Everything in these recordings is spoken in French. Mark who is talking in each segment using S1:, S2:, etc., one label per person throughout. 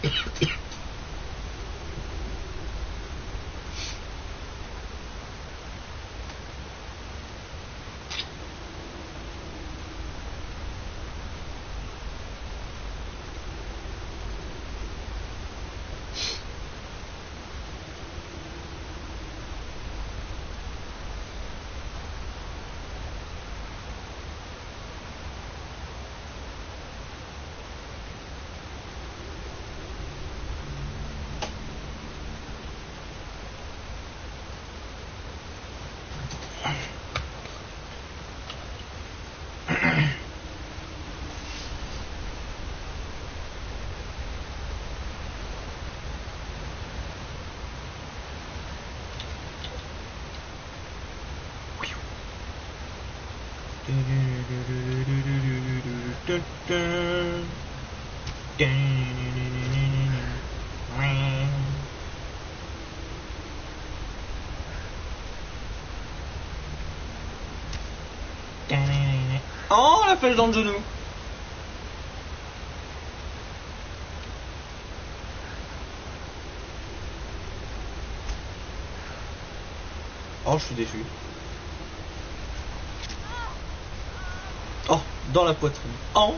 S1: Oh, la flèche dans le genou. Oh, je suis déçu. Oh, dans la poitrine. Oh.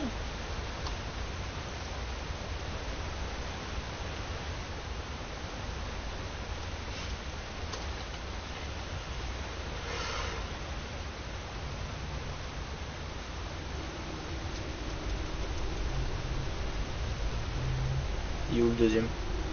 S1: Il est où le deuxième?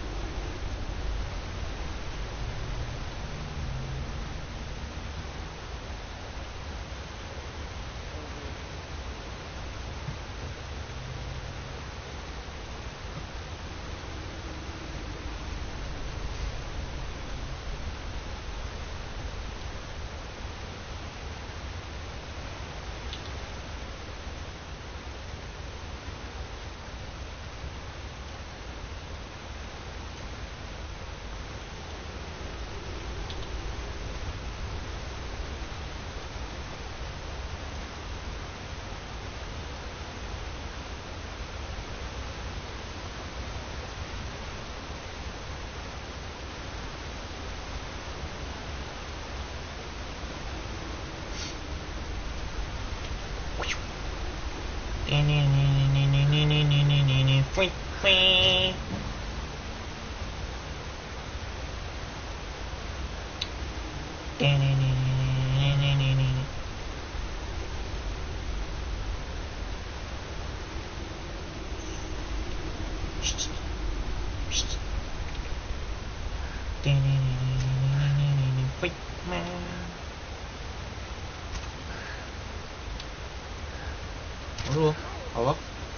S1: Bonjour, au revoir.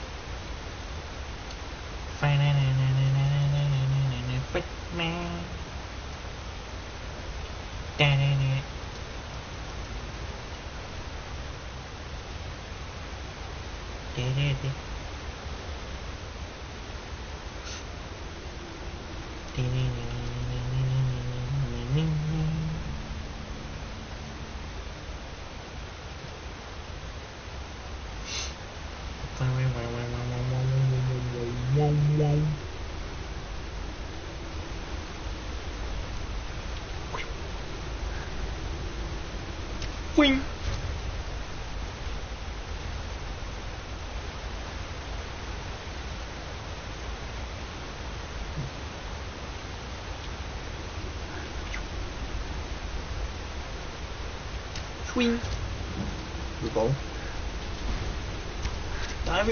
S1: Wing. Swing. Pardon. T'as rien vu.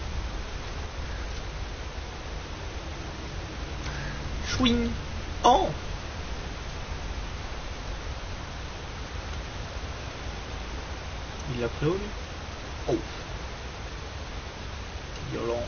S1: Swing. Oh. Il l'a pris où lui? Oh. Violence.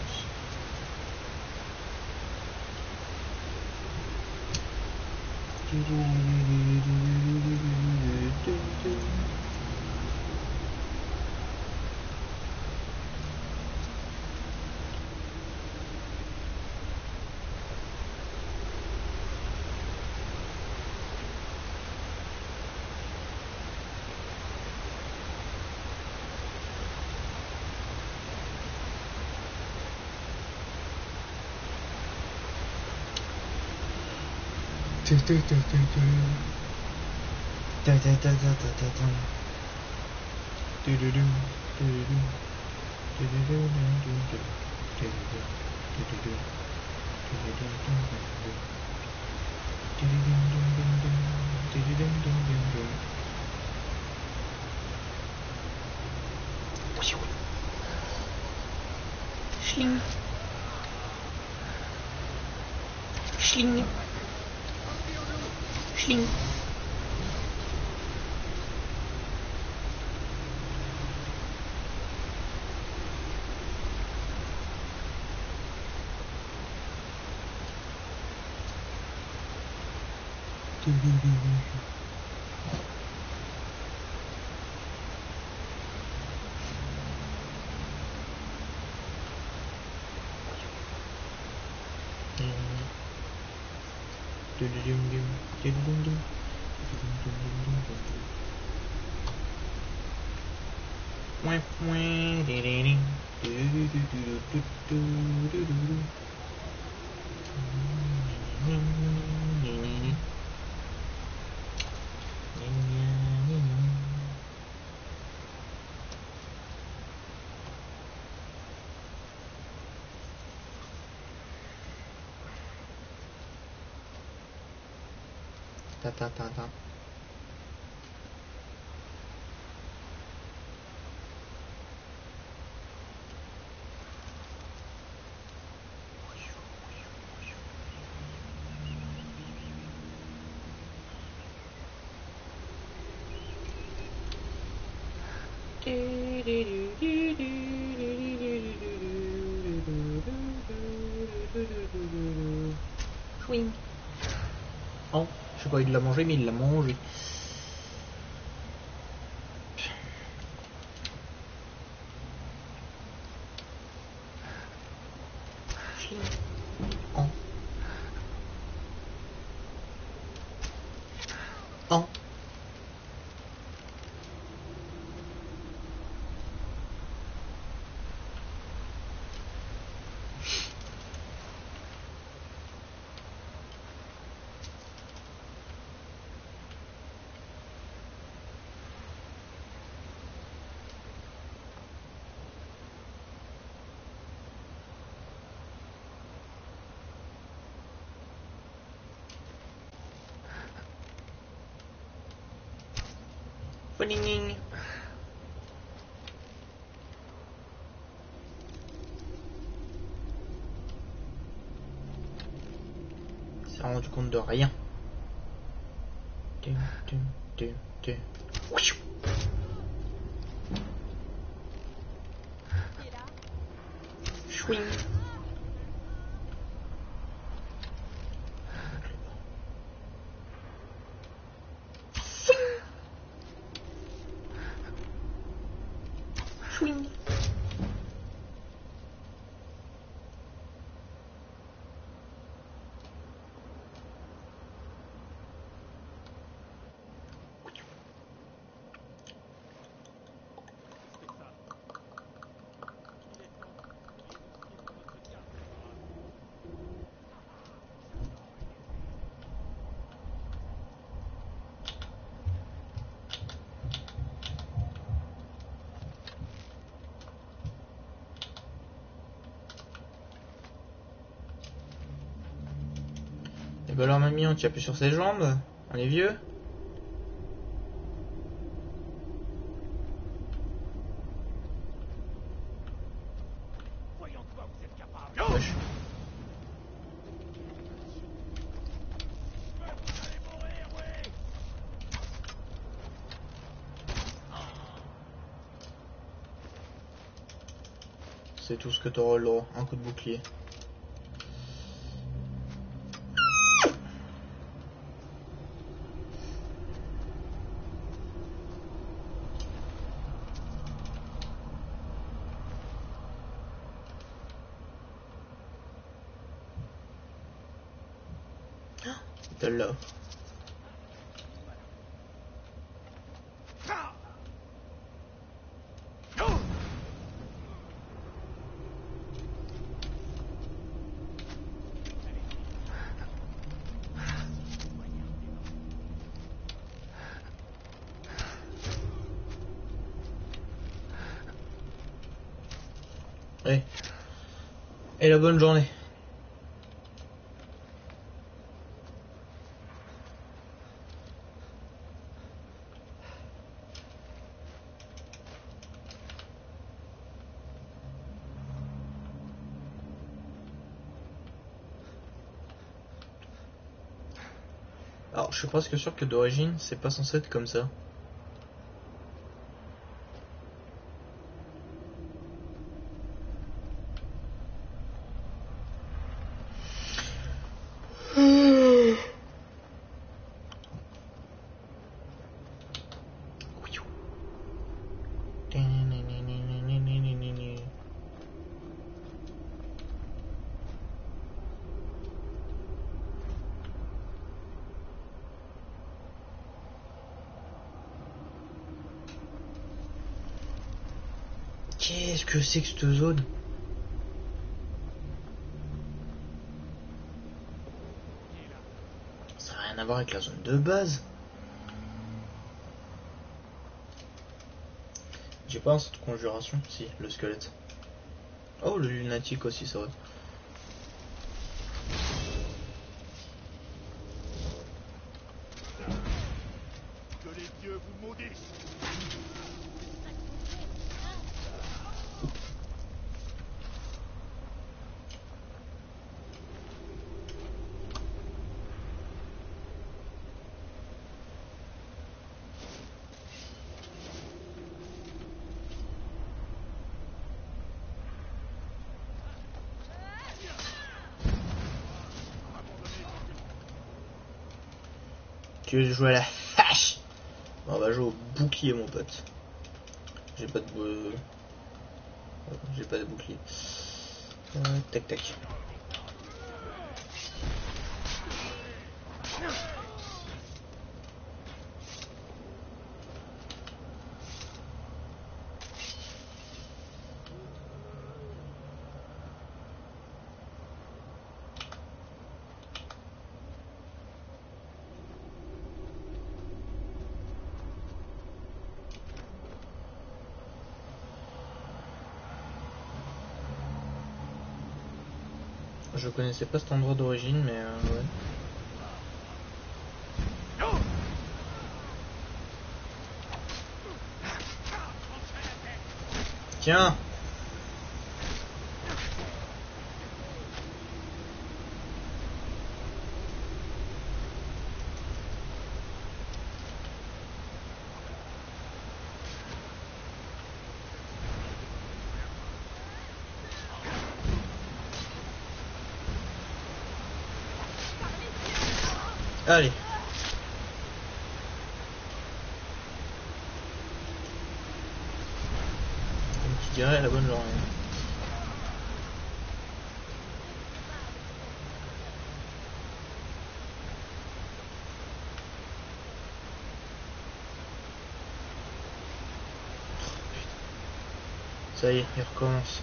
S2: Schling. Schling. Schling.
S1: Ta ta ta ta.
S2: Swing.
S1: Oh, je sais pas, il l'a mangé, mais il l'a mangé. Oh. Oh. Bonning. Il s'est rendu compte de rien.
S2: Swing. Swing.
S1: Et bah alors mamie, on tient plus sur ses jambes. On est vieux. Wesh. C'est tout ce que t'auras le droit, un coup de bouclier. De là. Allez. Et la bonne journée. Alors, je suis presque sûr que d'origine, c'est pas censé être comme ça. Qu'est-ce que c'est que cette zone? Ça n'a rien à voir avec la zone de base. J'ai pas un sort de conjuration? Si, le squelette. Oh, le lunatique aussi, ça va.
S3: Que les dieux vous maudissent.
S1: Tu veux jouer à la hache? On va jouer au bouclier, mon pote. J'ai pas de j'ai pas de bouclier. Tac tac. Je connaissais pas cet endroit d'origine, mais ouais. Tiens! Allez. Comme tu dirais, la bonne journée. Ça y est, il recommence.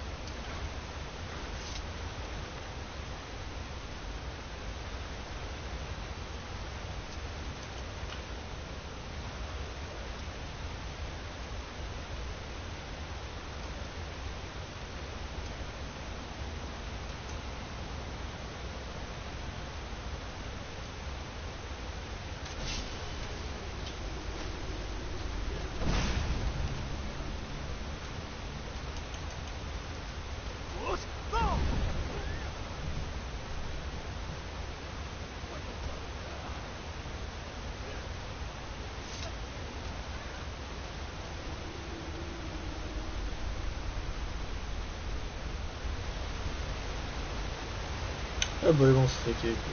S1: Ah bah bon, c'est fait, écoute.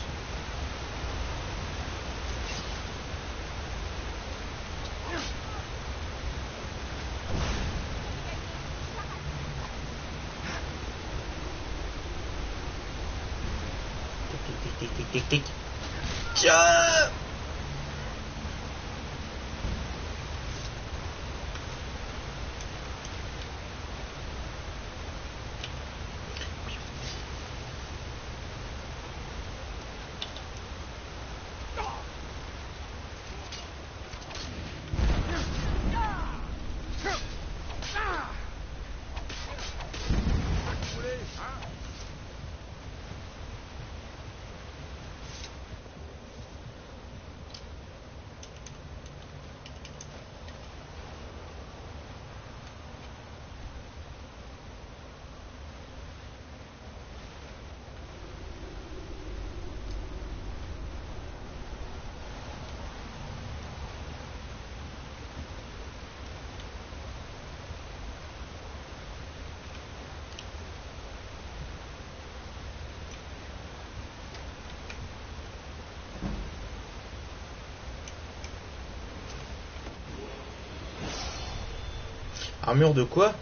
S1: Tic tic tic tic tic. Tiens! Armure de quoi?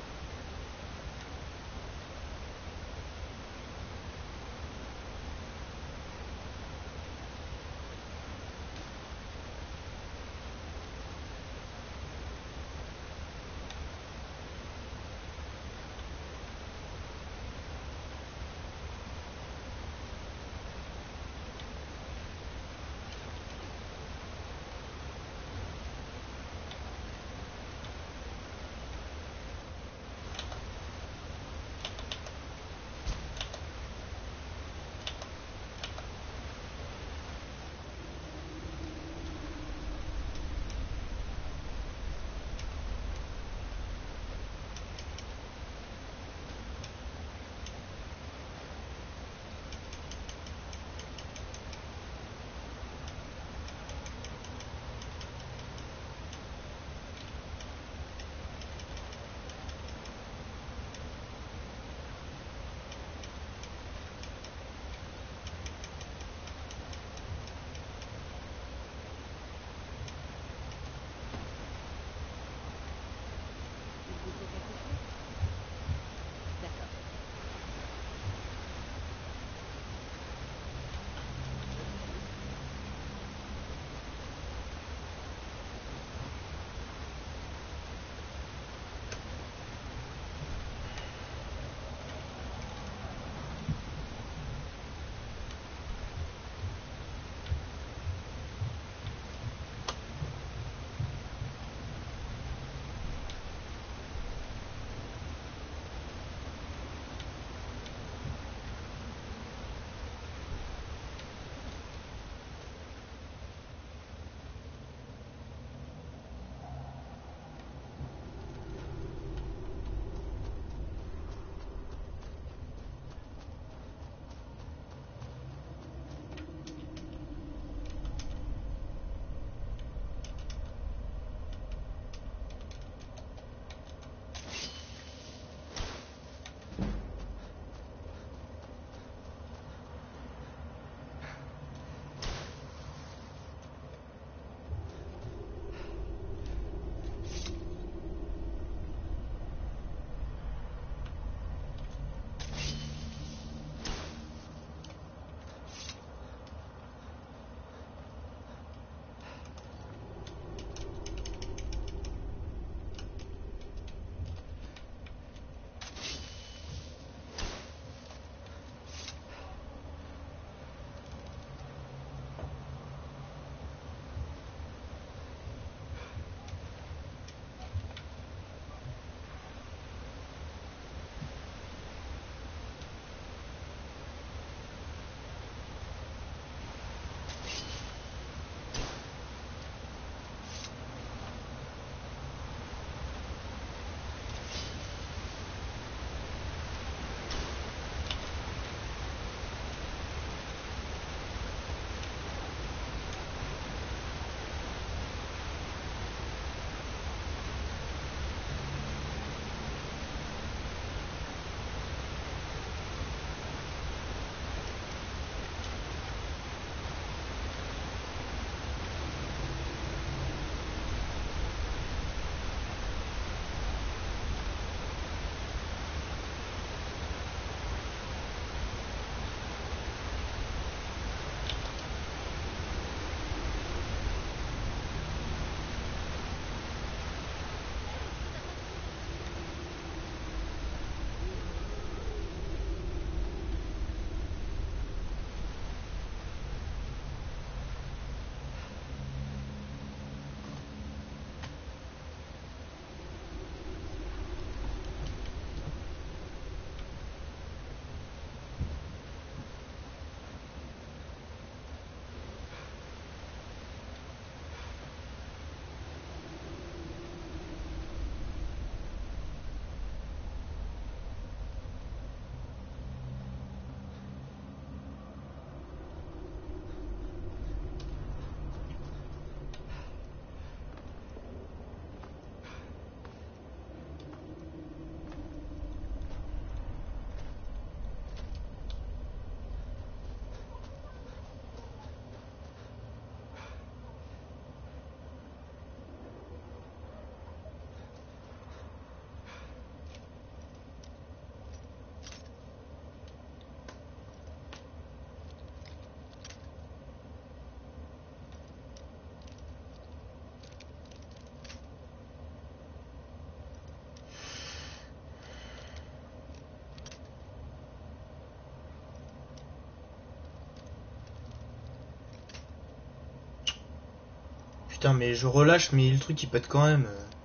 S1: Putain, mais je relâche, mais le truc il pète quand même.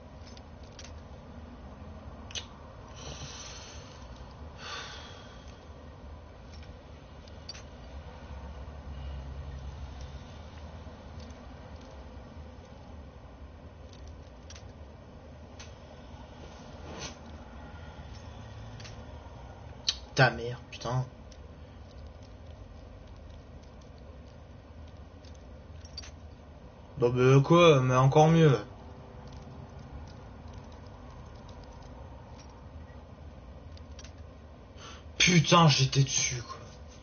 S1: Ta mère, putain. Bon bah quoi, mais encore mieux. Putain, j'étais dessus quoi.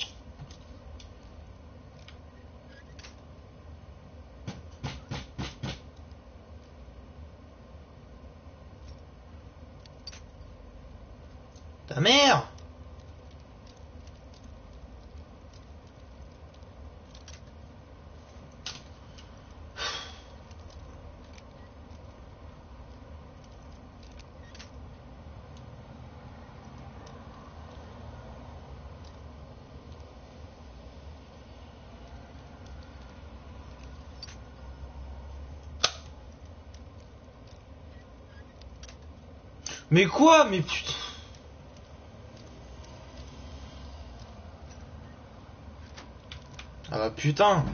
S1: Ta mère. Mais quoi? Mais putain. Ah bah putain.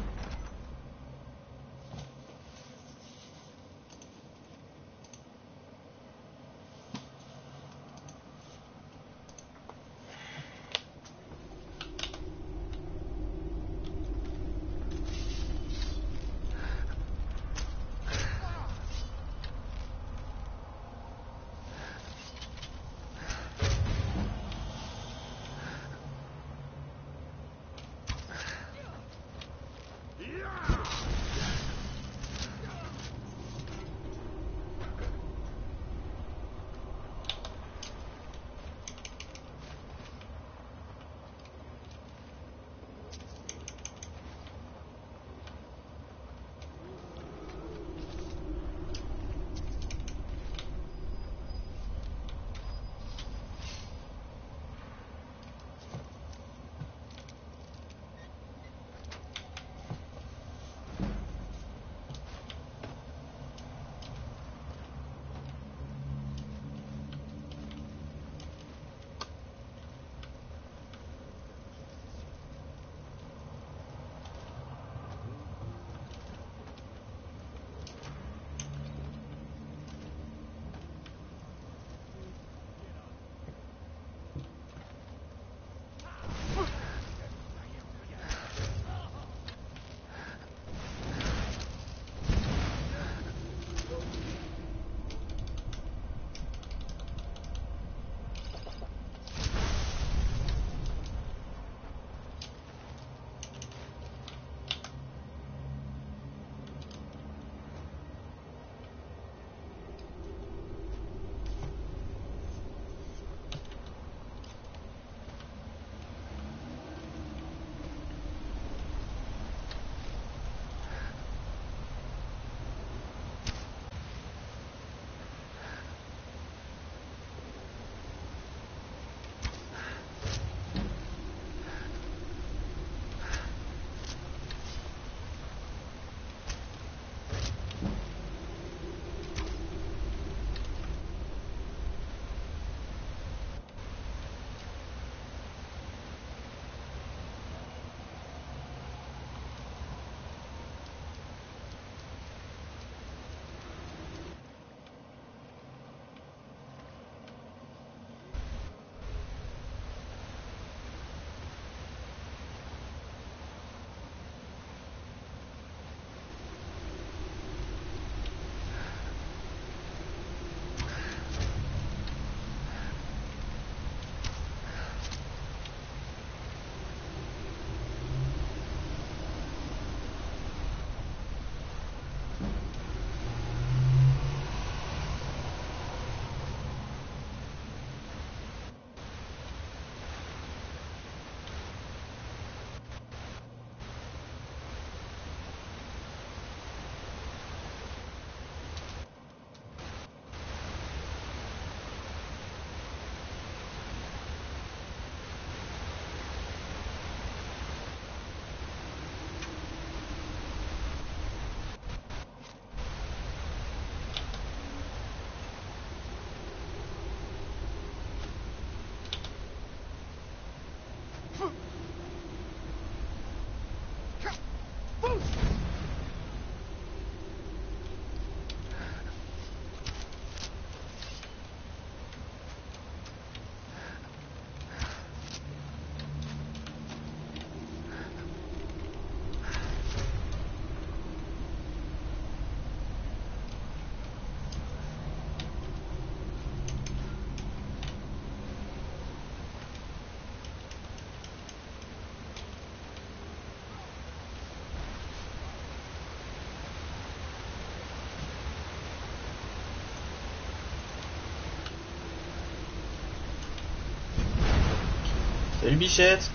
S1: Salut Bichette.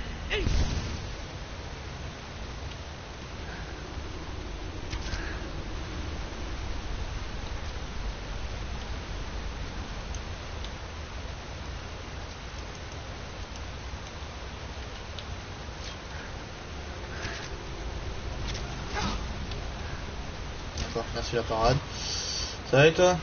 S1: D'accord, merci la parade. Ça va et toi?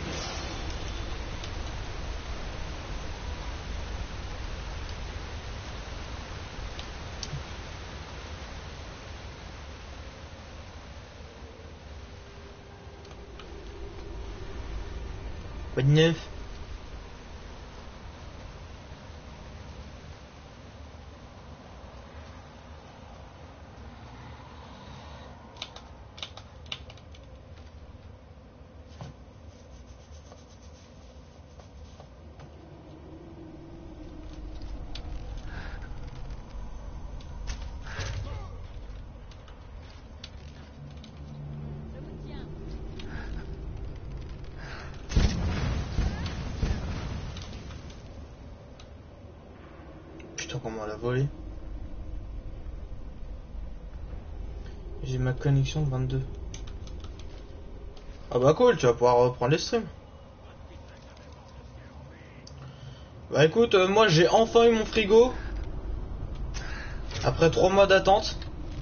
S1: Quoi de neuf? Putain, comment on l'a volé. J'ai ma connexion de 22. Ah bah cool, tu vas pouvoir reprendre les streams. Bah écoute, moi j'ai enfin eu mon frigo. Après 3 mois d'attente.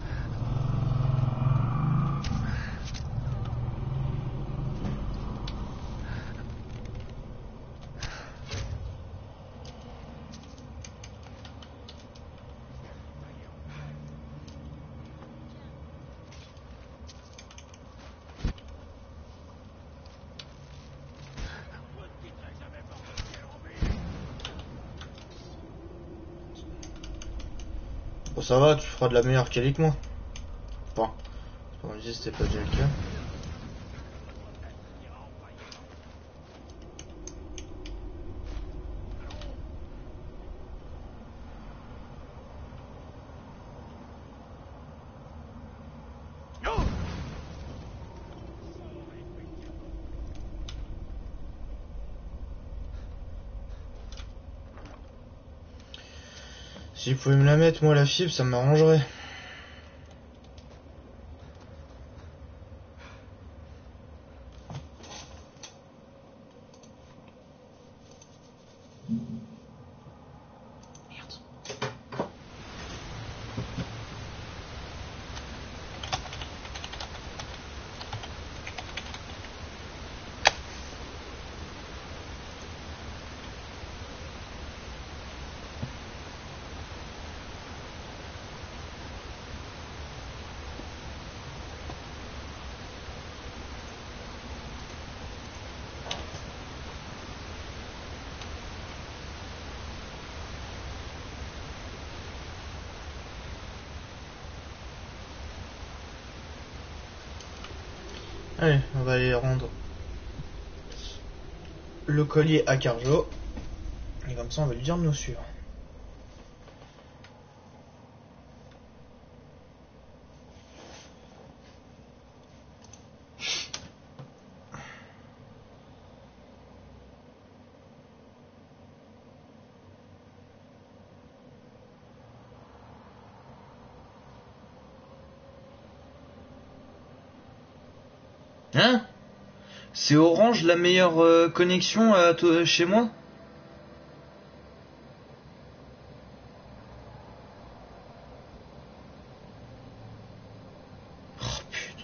S1: Bon ça va, tu feras de la meilleure qualité que moi. Enfin, comme je disais, c'était pas déjà le cas. Si vous pouvez me la mettre, moi la fibre, ça m'arrangerait. Allez, on va aller rendre le collier à Carjo. Et comme ça, on va lui dire de nous suivre. Hein? C'est Orange la meilleure connexion chez moi? Oh putain.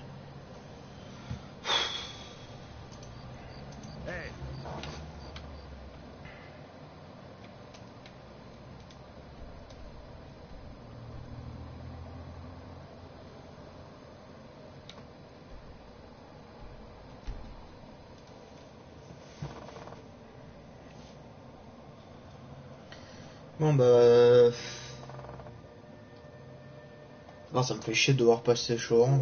S3: Hey,
S1: Bon bah... Ah, ça me fait chier de devoir passer chez Orange.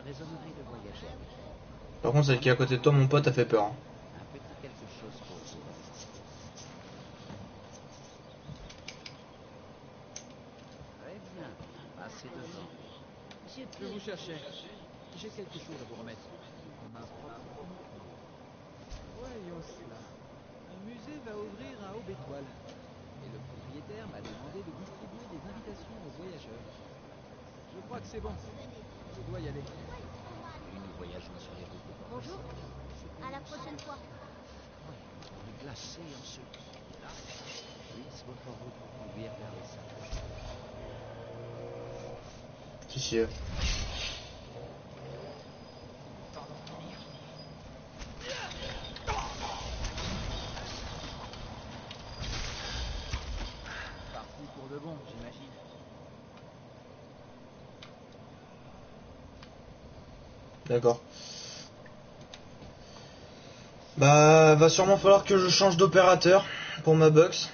S4: résonnerait de voyageurs.
S1: Par contre, celle qui est à côté de toi, mon pote, a fait peur. Hein.
S4: Un petit quelque chose pour vous. Très bien, passez devant. Je vous cherchais. J'ai quelque chose à vous remettre. Ma propre uniquement. Voyons cela. Un musée va ouvrir à Aube-Étoile. Et le propriétaire m'a demandé de distribuer des invitations aux voyageurs. Je crois que c'est bon. Je dois y aller. Et nous voyageons sur les routes de Port.
S5: Bonjour, à la prochaine fois.
S4: On est glacé en ce là. Puisse votre route vous conduire vers les sables.
S1: Si, si.
S4: Parti pour de bon, j'imagine.
S1: D'accord. Bah, va sûrement falloir que je change d'opérateur pour ma box.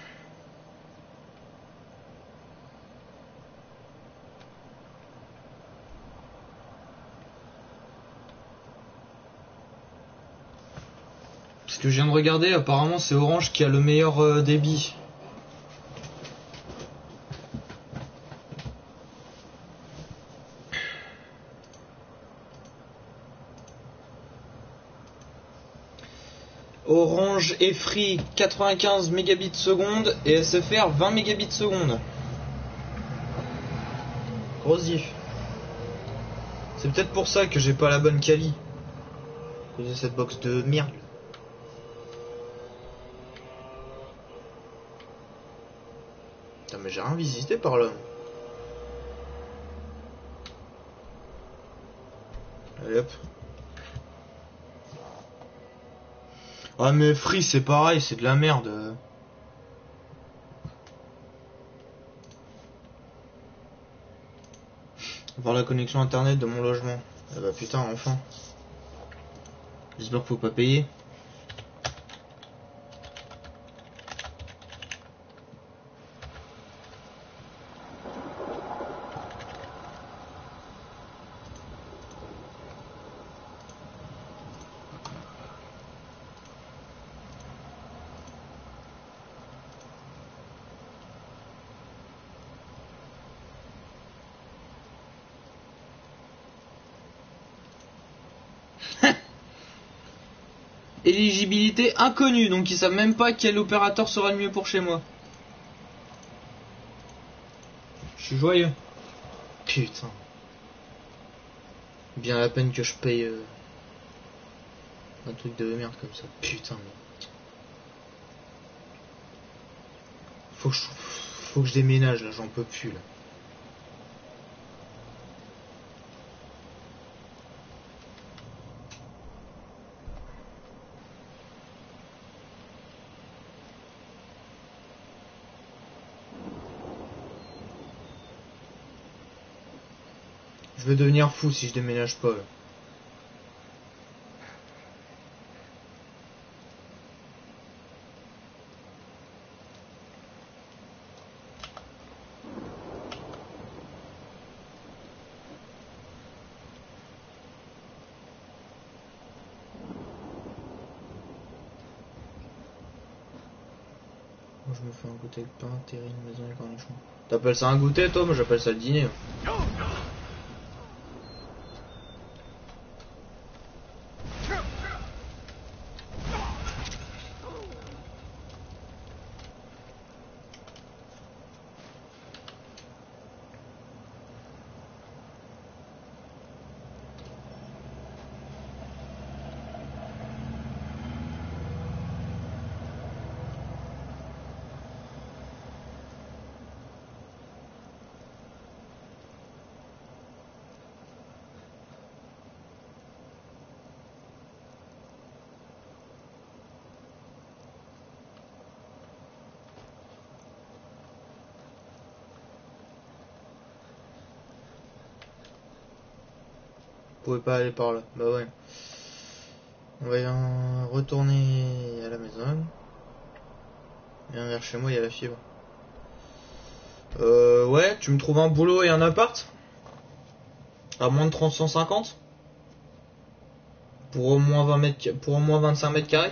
S1: Parce que je viens de regarder, apparemment c'est Orange qui a le meilleur débit. Orange et Free 95 mégabits seconde et SFR 20 mégabits seconde. Grosse diff. C'est peut-être pour ça que j'ai pas la bonne quali. À cause de cette box de merde. Putain mais j'ai rien visité par là. Allez hop. Ah mais Free c'est pareil, c'est de la merde. Voir la connexion internet de mon logement. Ah bah putain enfin. J'espère qu'il faut pas payer. Éligibilité inconnue, donc ils savent même pas quel opérateur sera le mieux pour chez moi. Je suis joyeux. Putain. Bien la peine que je paye un truc de merde comme ça. Putain mais... Faut que je déménage là, j'en peux plus là. Je vais devenir fou si je déménage pas là. Moi je me fais un goûter de pain, terrine, maison et cornichons. T'appelles ça un goûter toi? Moi j'appelle ça le dîner. Vous pouvez pas aller par là. Bah ouais. On va retourner à la maison. Et vers chez moi, il y a la fibre. Ouais, tu me trouves un boulot et un appart? À moins de 350? Pour au moins 20 mètres, pour au moins 25 mètres carrés.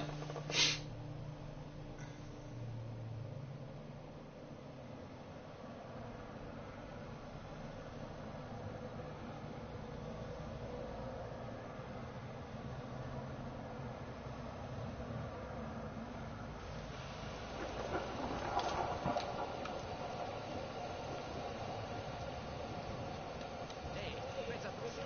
S4: Faites attention.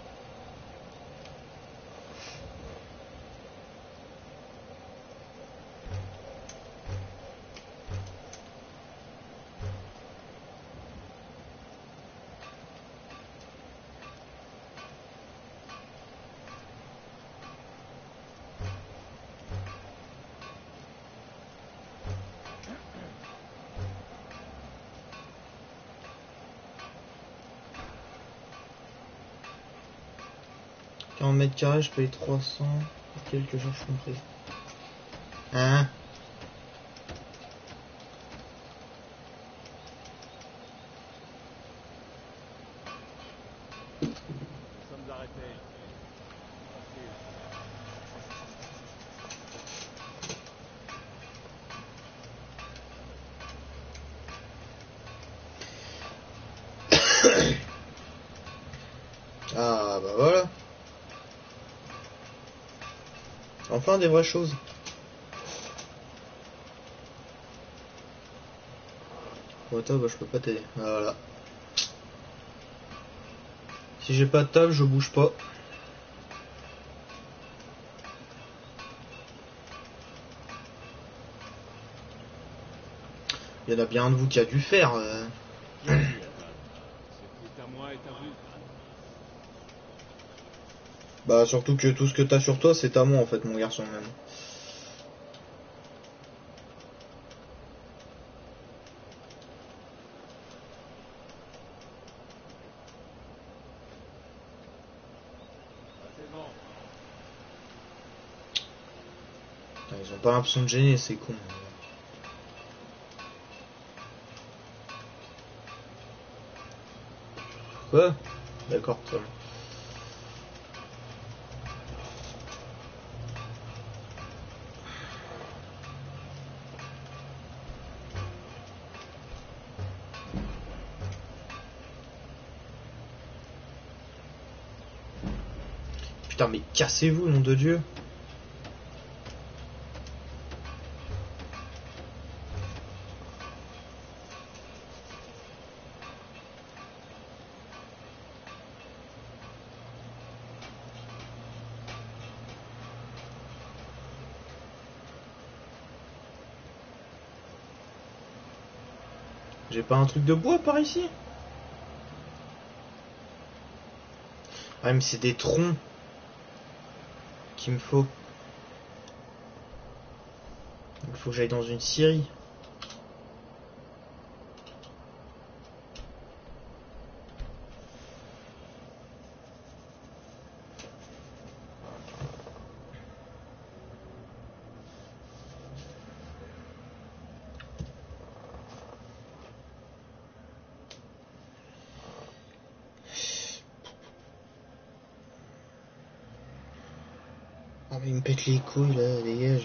S1: En mètres carrés, je paye 300 et quelques charges comprises. Hein?
S3: Nous sommes arrêtés. Tranquille.
S1: Ah bah voilà. Enfin des vraies choses. Bon attends, bah, je peux pas t'aider. Voilà. Si j'ai pas de table, je bouge pas. Il y en a bien un de vous qui a dû faire.
S3: Qui a dit, c'est tout à moi et à vous.
S1: Bah surtout que tout ce que t'as sur toi, c'est à moi en fait, mon garçon même.
S3: Ah, c'est bon.
S1: Putain, ils ont pas l'impression de gêner, c'est con. Quoi? D'accord, ça va. Putain, mais cassez-vous, nom de Dieu. J'ai pas un truc de bois par ici? Ah mais c'est des troncs qu'il me faut. Il faut que j'aille dans une scierie. Ah mais il me pète les couilles là, dégage.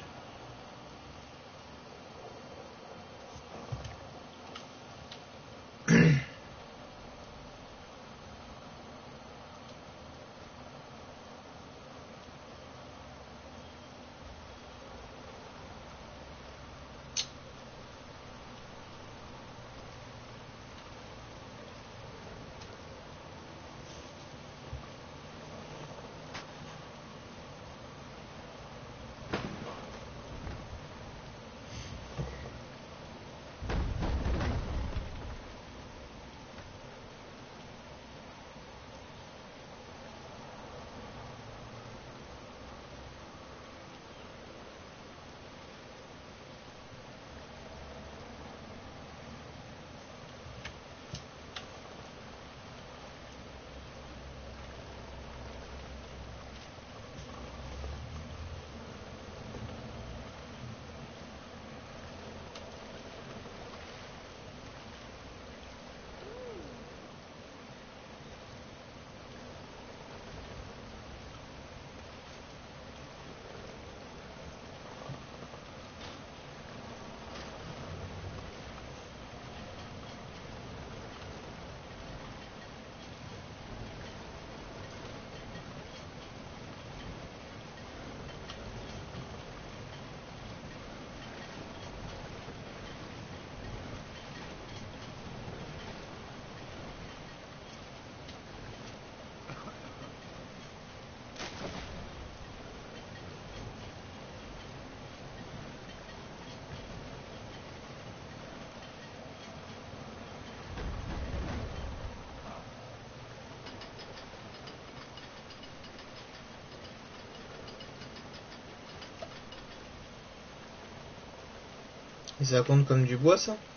S1: Et ça compte comme du bois, ça?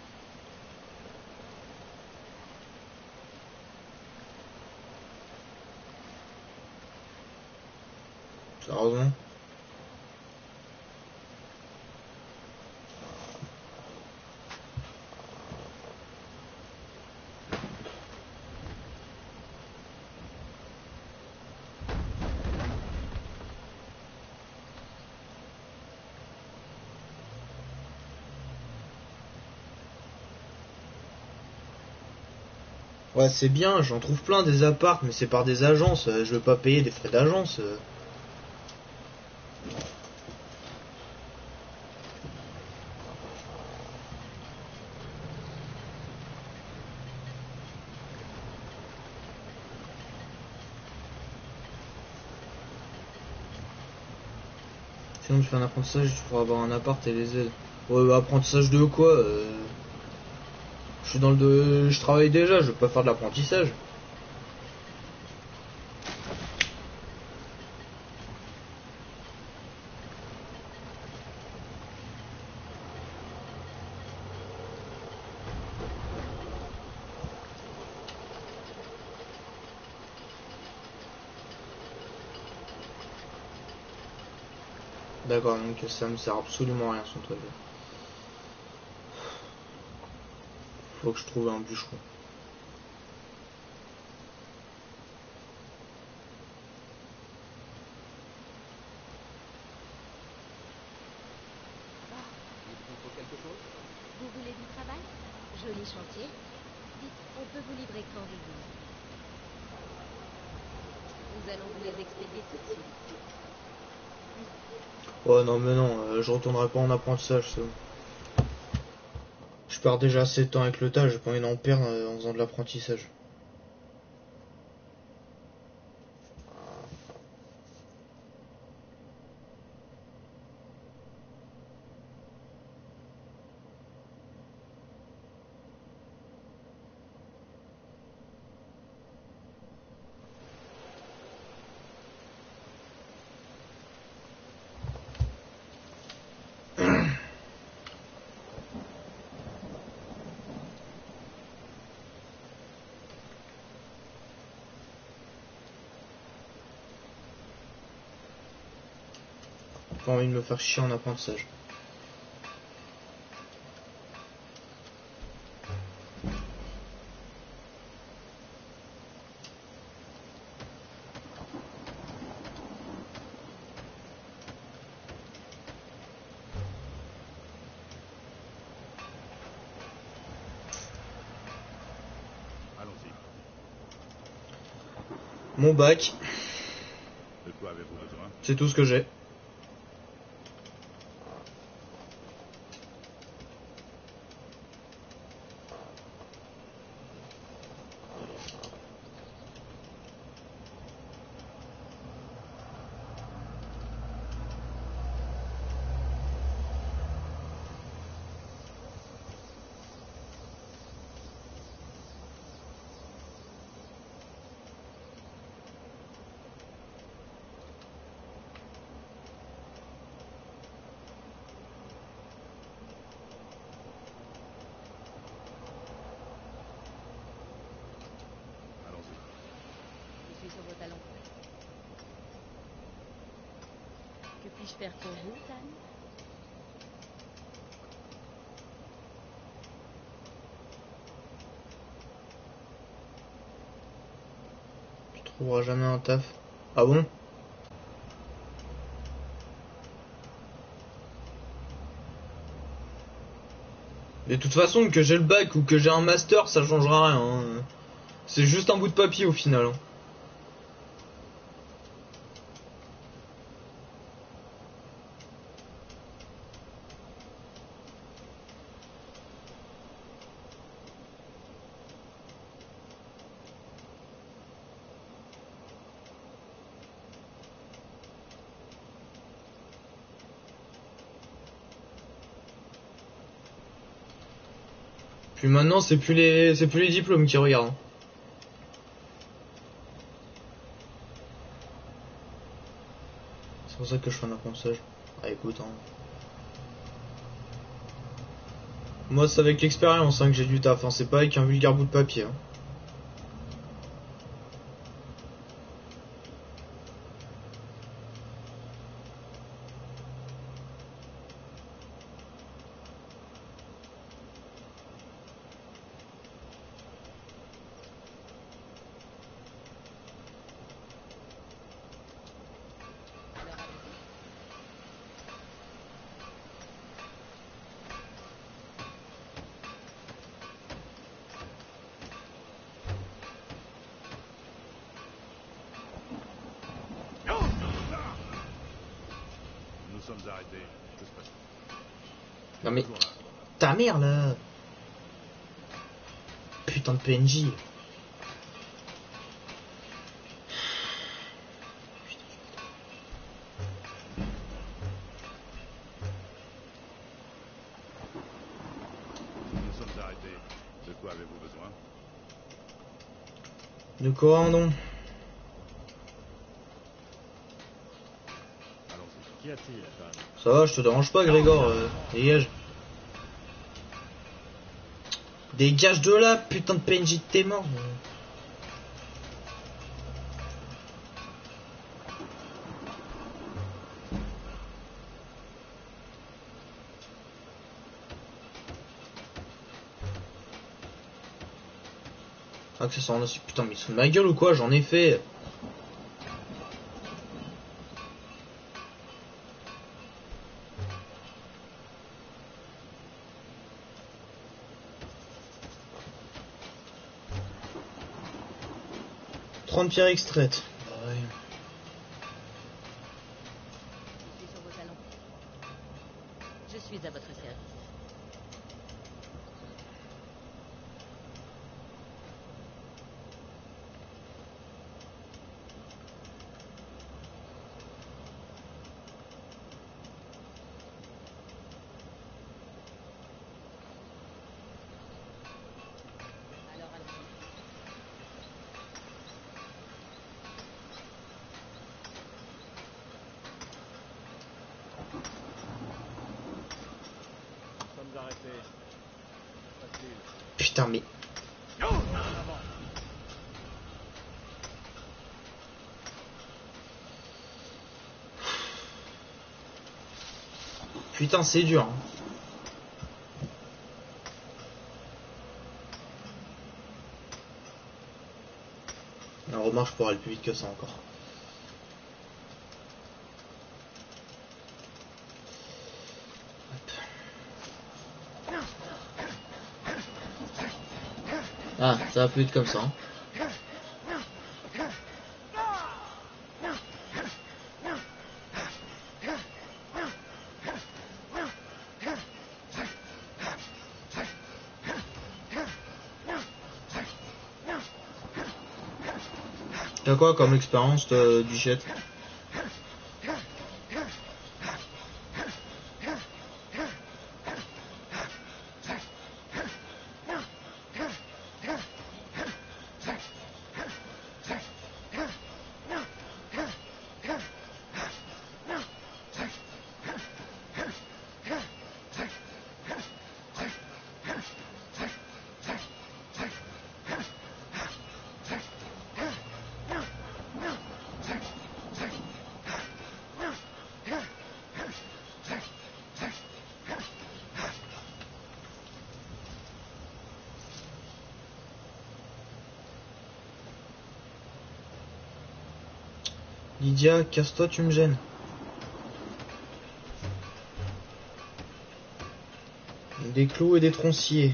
S1: Sérieusement? Ouais, c'est bien, j'en trouve plein des apparts, mais c'est par des agences, je veux pas payer des frais d'agence. Sinon tu fais un apprentissage, tu pourras avoir un appart et les aides. Ouais, bah, apprentissage de quoi je suis dans le... Je travaille déjà, je veux pas faire de l'apprentissage. D'accord, donc ça me sert absolument à rien son truc. Faut que je trouve un bûcheron.
S4: Il vous faut quelque chose?
S5: Vous voulez du travail? Joli chantier. Dites, on peut vous livrer quand vous voulez. Nous allons vous les expédier tout de suite.
S1: Oh non mais non, je retournerai pas en apprentissage, c'est bon. Je perds déjà assez de temps avec le tas, j'ai pas envie d'en perdre en faisant de l'apprentissage. Pas envie de me faire chier en apprentissage.
S3: Allons-y.
S1: Mon bac,
S3: De quoi avez-vous besoin?
S1: c'est tout ce que j'ai.
S3: Allons-y.
S5: Je suis sur vos talons. Que puis-je faire pour vous, Tan?
S1: Tu trouveras jamais un taf. Ah bon? De toute façon, que j'ai le bac ou que j'ai un master, ça changera rien, hein. C'est juste un bout de papier au final, hein. Puis maintenant, c'est plus les diplômes qui regardent. C'est pour ça que je fais un apprentissage. Ah écoute, hein. Moi, c'est avec l'expérience hein, que j'ai du taf, hein. C'est pas avec un vulgaire bout de papier. Hein.
S3: Nous sommes arrêtés. Que se passe?
S1: Non mais... Ta mère là. Putain de PNJ.
S3: Nous sommes arrêtés. De quoi avez-vous besoin?
S1: De corindon.
S3: Allons-y. Qu'y a-t-il, femme?
S1: Ça va, je te dérange pas Grégor, dégage. Dégage de là, putain de PNJ, t'es mort. Accessoire aussi, putain mais ils sont de ma gueule ou quoi, j'en ai fait. Pierres extraites. Ouais.
S5: Je suis sur vos talons. Je suis à votre service. Alors allons-y.
S3: Nous sommes arrêtés. Facile.
S1: Putain mais... Putain c'est dur. Hein. La remarque je pourrais aller plus vite que ça encore. Ah, ça va plus vite comme ça. Hein. T'as quoi comme expérience du jet? Lydia, casse-toi, tu me gênes. Des clous et des tronciers.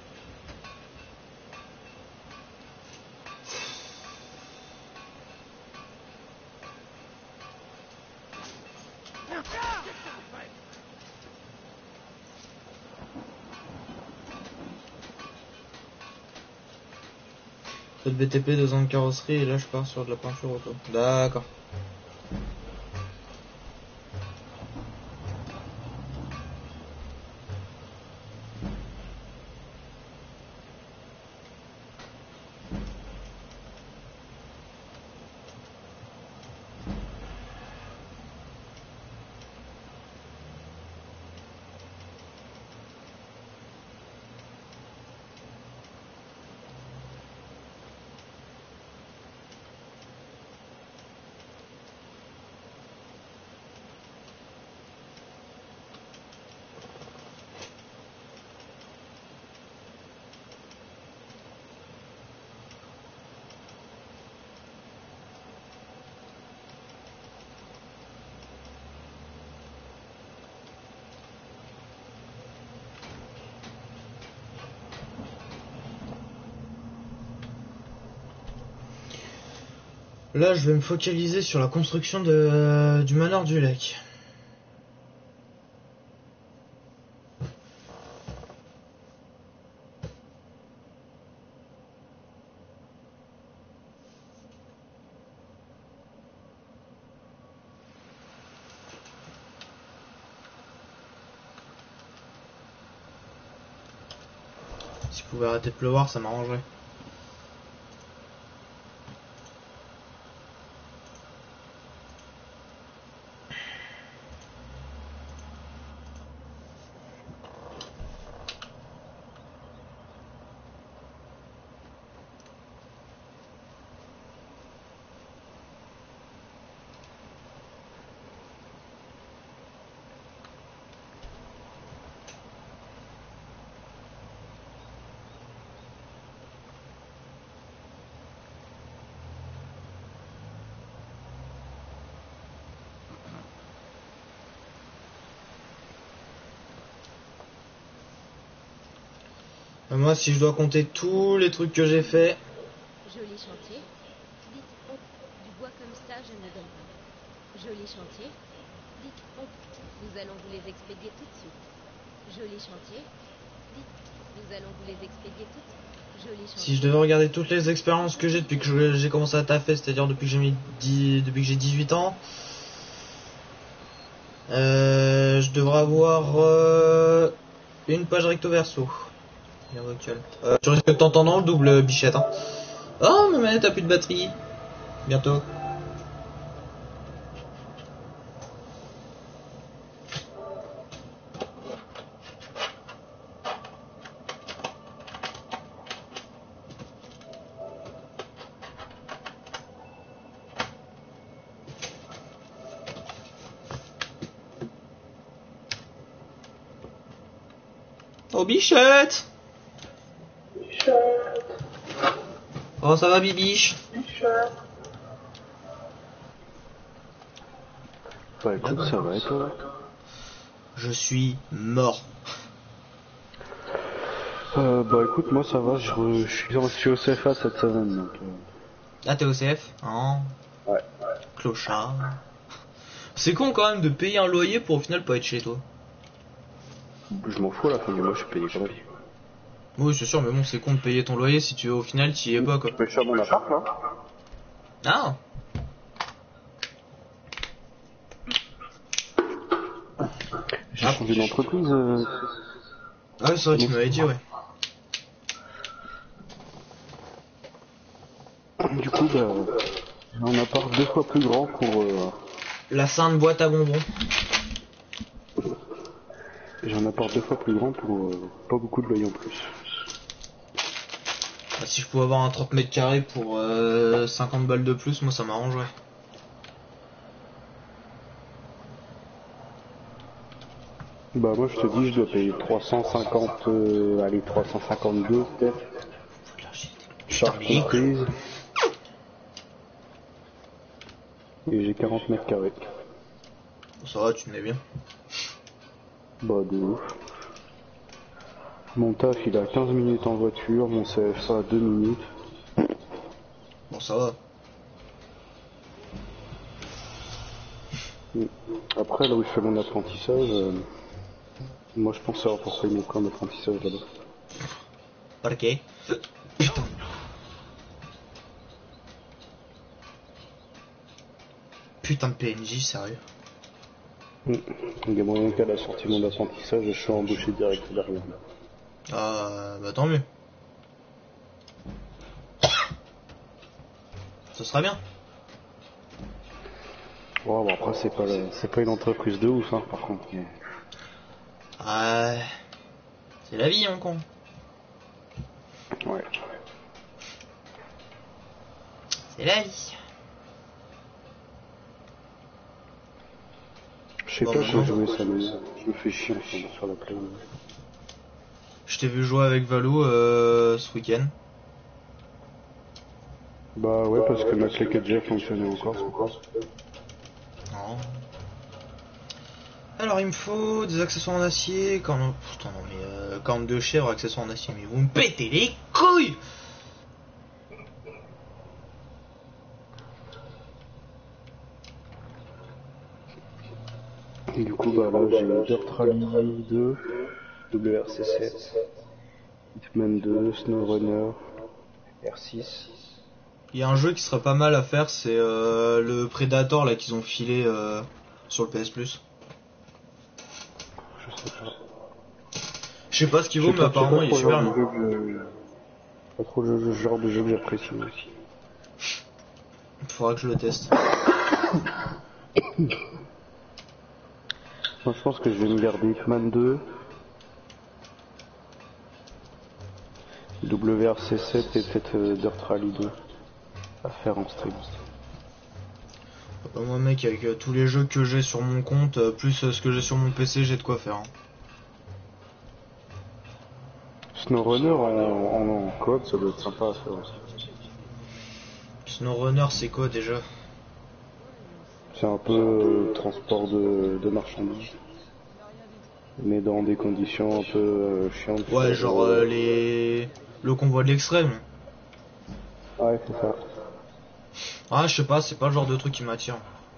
S1: Faites BTP, 2 ans de carrosserie et là je pars sur de la peinture auto. D'accord. Là, je vais me focaliser sur la construction du manoir du lac. S'il pouvait arrêter de pleuvoir, ça m'arrangerait. Moi, si je dois compter tous les trucs que j'ai fait,
S5: Joli chantier. Dites, du bois comme ça, je ne donne pas. Joli chantier. Dites, nous allons vous les expédier tout de suite. Joli chantier. Dites, nous allons vous les expédier tout de suite. Joli chantier.
S1: si je devais regarder toutes les expériences que j'ai depuis que j'ai commencé à taffer, c'est-à-dire depuis que depuis que j'ai 18 ans, je devrais avoir une page recto verso. Tu risques de t'entendre dans le double, bichette. Hein. Oh, mais t'as plus de batterie. Bientôt. Oh, bichette. Oh, ça va, bibiche?
S6: Bah écoute, ça va et toi?
S1: Je suis mort.
S6: Bah écoute, moi ça va, je suis au CFA cette semaine donc...
S1: Ah, t'es au CF? Oh.
S6: Ouais.
S1: Clochard. C'est con quand même de payer un loyer pour au final pas être chez toi.
S6: Je m'en fous à la fin du mois, je suis payé quand même.
S1: Oui, c'est sûr, mais bon, c'est con de payer ton loyer si tu au final t'y es pas quoi.
S6: Je paye cher mon appart là.
S1: Ah.
S6: J'ai changé d'entreprise.
S1: Ah ouais, c'est vrai, tu m'avais dit, ouais.
S6: Du coup, bah, j'ai un appart 2 fois plus grand pour...
S1: La sainte boîte à bonbons.
S6: J'ai un appart 2 fois plus grand pour pas beaucoup de loyer en plus.
S1: Bah, si je pouvais avoir un 30 mètres carrés pour 50 balles de plus, moi ça m'arrangerait.
S6: Bah moi je te dis, je dois payer 350, allez 352 peut-être. Charge comprise. Et j'ai 40 mètres carrés.
S1: Ça va, tu te mets bien.
S6: Bah de ouf. Mon taf il a 15 minutes en voiture, mon CFA 2 minutes.
S1: Bon, ça va.
S6: Après là où je fais mon apprentissage, moi je pense avoir pour payer mon camp d'apprentissage là-bas.
S1: Ok. Putain. Putain de PNJ, sérieux.
S6: Il y a moyen qu'à la sortie de mon apprentissage, je suis embauché direct derrière.
S1: Ah, bah tant mieux. Ce sera bien.
S6: Bon, après c'est pas une entreprise de ouf hein, par contre. Mais...
S1: Ah, c'est la vie, mon con.
S6: Ouais.
S1: C'est la vie.
S6: Je sais
S1: Bon,
S6: pas,
S1: bah,
S6: je vais
S1: non.
S6: jouer ça, mais je me fais chier en ce moment sur la play.
S1: Je t'ai vu jouer avec Valo ce week-end.
S6: Bah ouais, parce que ma clé 4G fonctionnait encore.
S1: Non. Alors il me faut des accessoires en acier, cornes... Putain non mais cornes de chèvre, accessoires en acier, mais vous me pétez les couilles.
S6: Et du coup, bah là, j'ai Dirt Rally 2, WRC7, Hitman 2, SnowRunner, R6.
S1: Il y a un jeu qui serait pas mal à faire, c'est le Predator là qu'ils ont filé sur le PS Plus.
S6: Je sais pas.
S1: Je sais pas ce qu'il vaut, mais apparemment il est super bien.
S6: Pas trop le genre de jeu que j'apprécie aussi.
S1: Faudra que je le teste.
S6: Moi je pense que je vais me garder Hitman 2, WRC7 et peut-être Dirt Rally 2 à faire en stream.
S1: Moi mec, avec tous les jeux que j'ai sur mon compte, plus ce que j'ai sur mon PC, j'ai de quoi faire. Hein.
S6: SnowRunner en coop, ça doit être sympa à faire aussi.
S1: SnowRunner c'est quoi déjà?
S6: C'est un peu transport de marchandises, mais dans des conditions un peu chiantes.
S1: Ouais, genre le convoi de l'extrême.
S6: Ouais, c'est ça.
S1: Ah, je sais pas, c'est pas le genre de truc qui m'attire.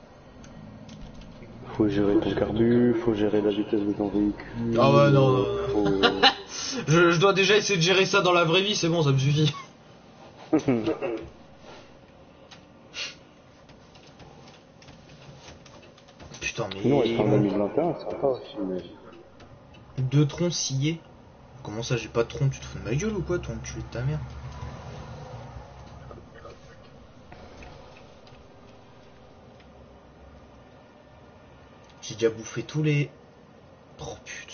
S6: Faut gérer ton carbu, faut gérer la vitesse de ton véhicule.
S1: Ah ouais, non.
S6: Faut...
S1: je dois déjà essayer de gérer ça dans la vraie vie, c'est bon, ça me suffit. Putain, mais...
S6: Sinon, en 2021, c'est sympa aussi. Mais...
S1: Deux troncs sciés. Comment ça, j'ai pas de tronc? Tu te fous de ma gueule ou quoi, ton cul de ta mère? J'ai déjà bouffé tous les... Oh putain.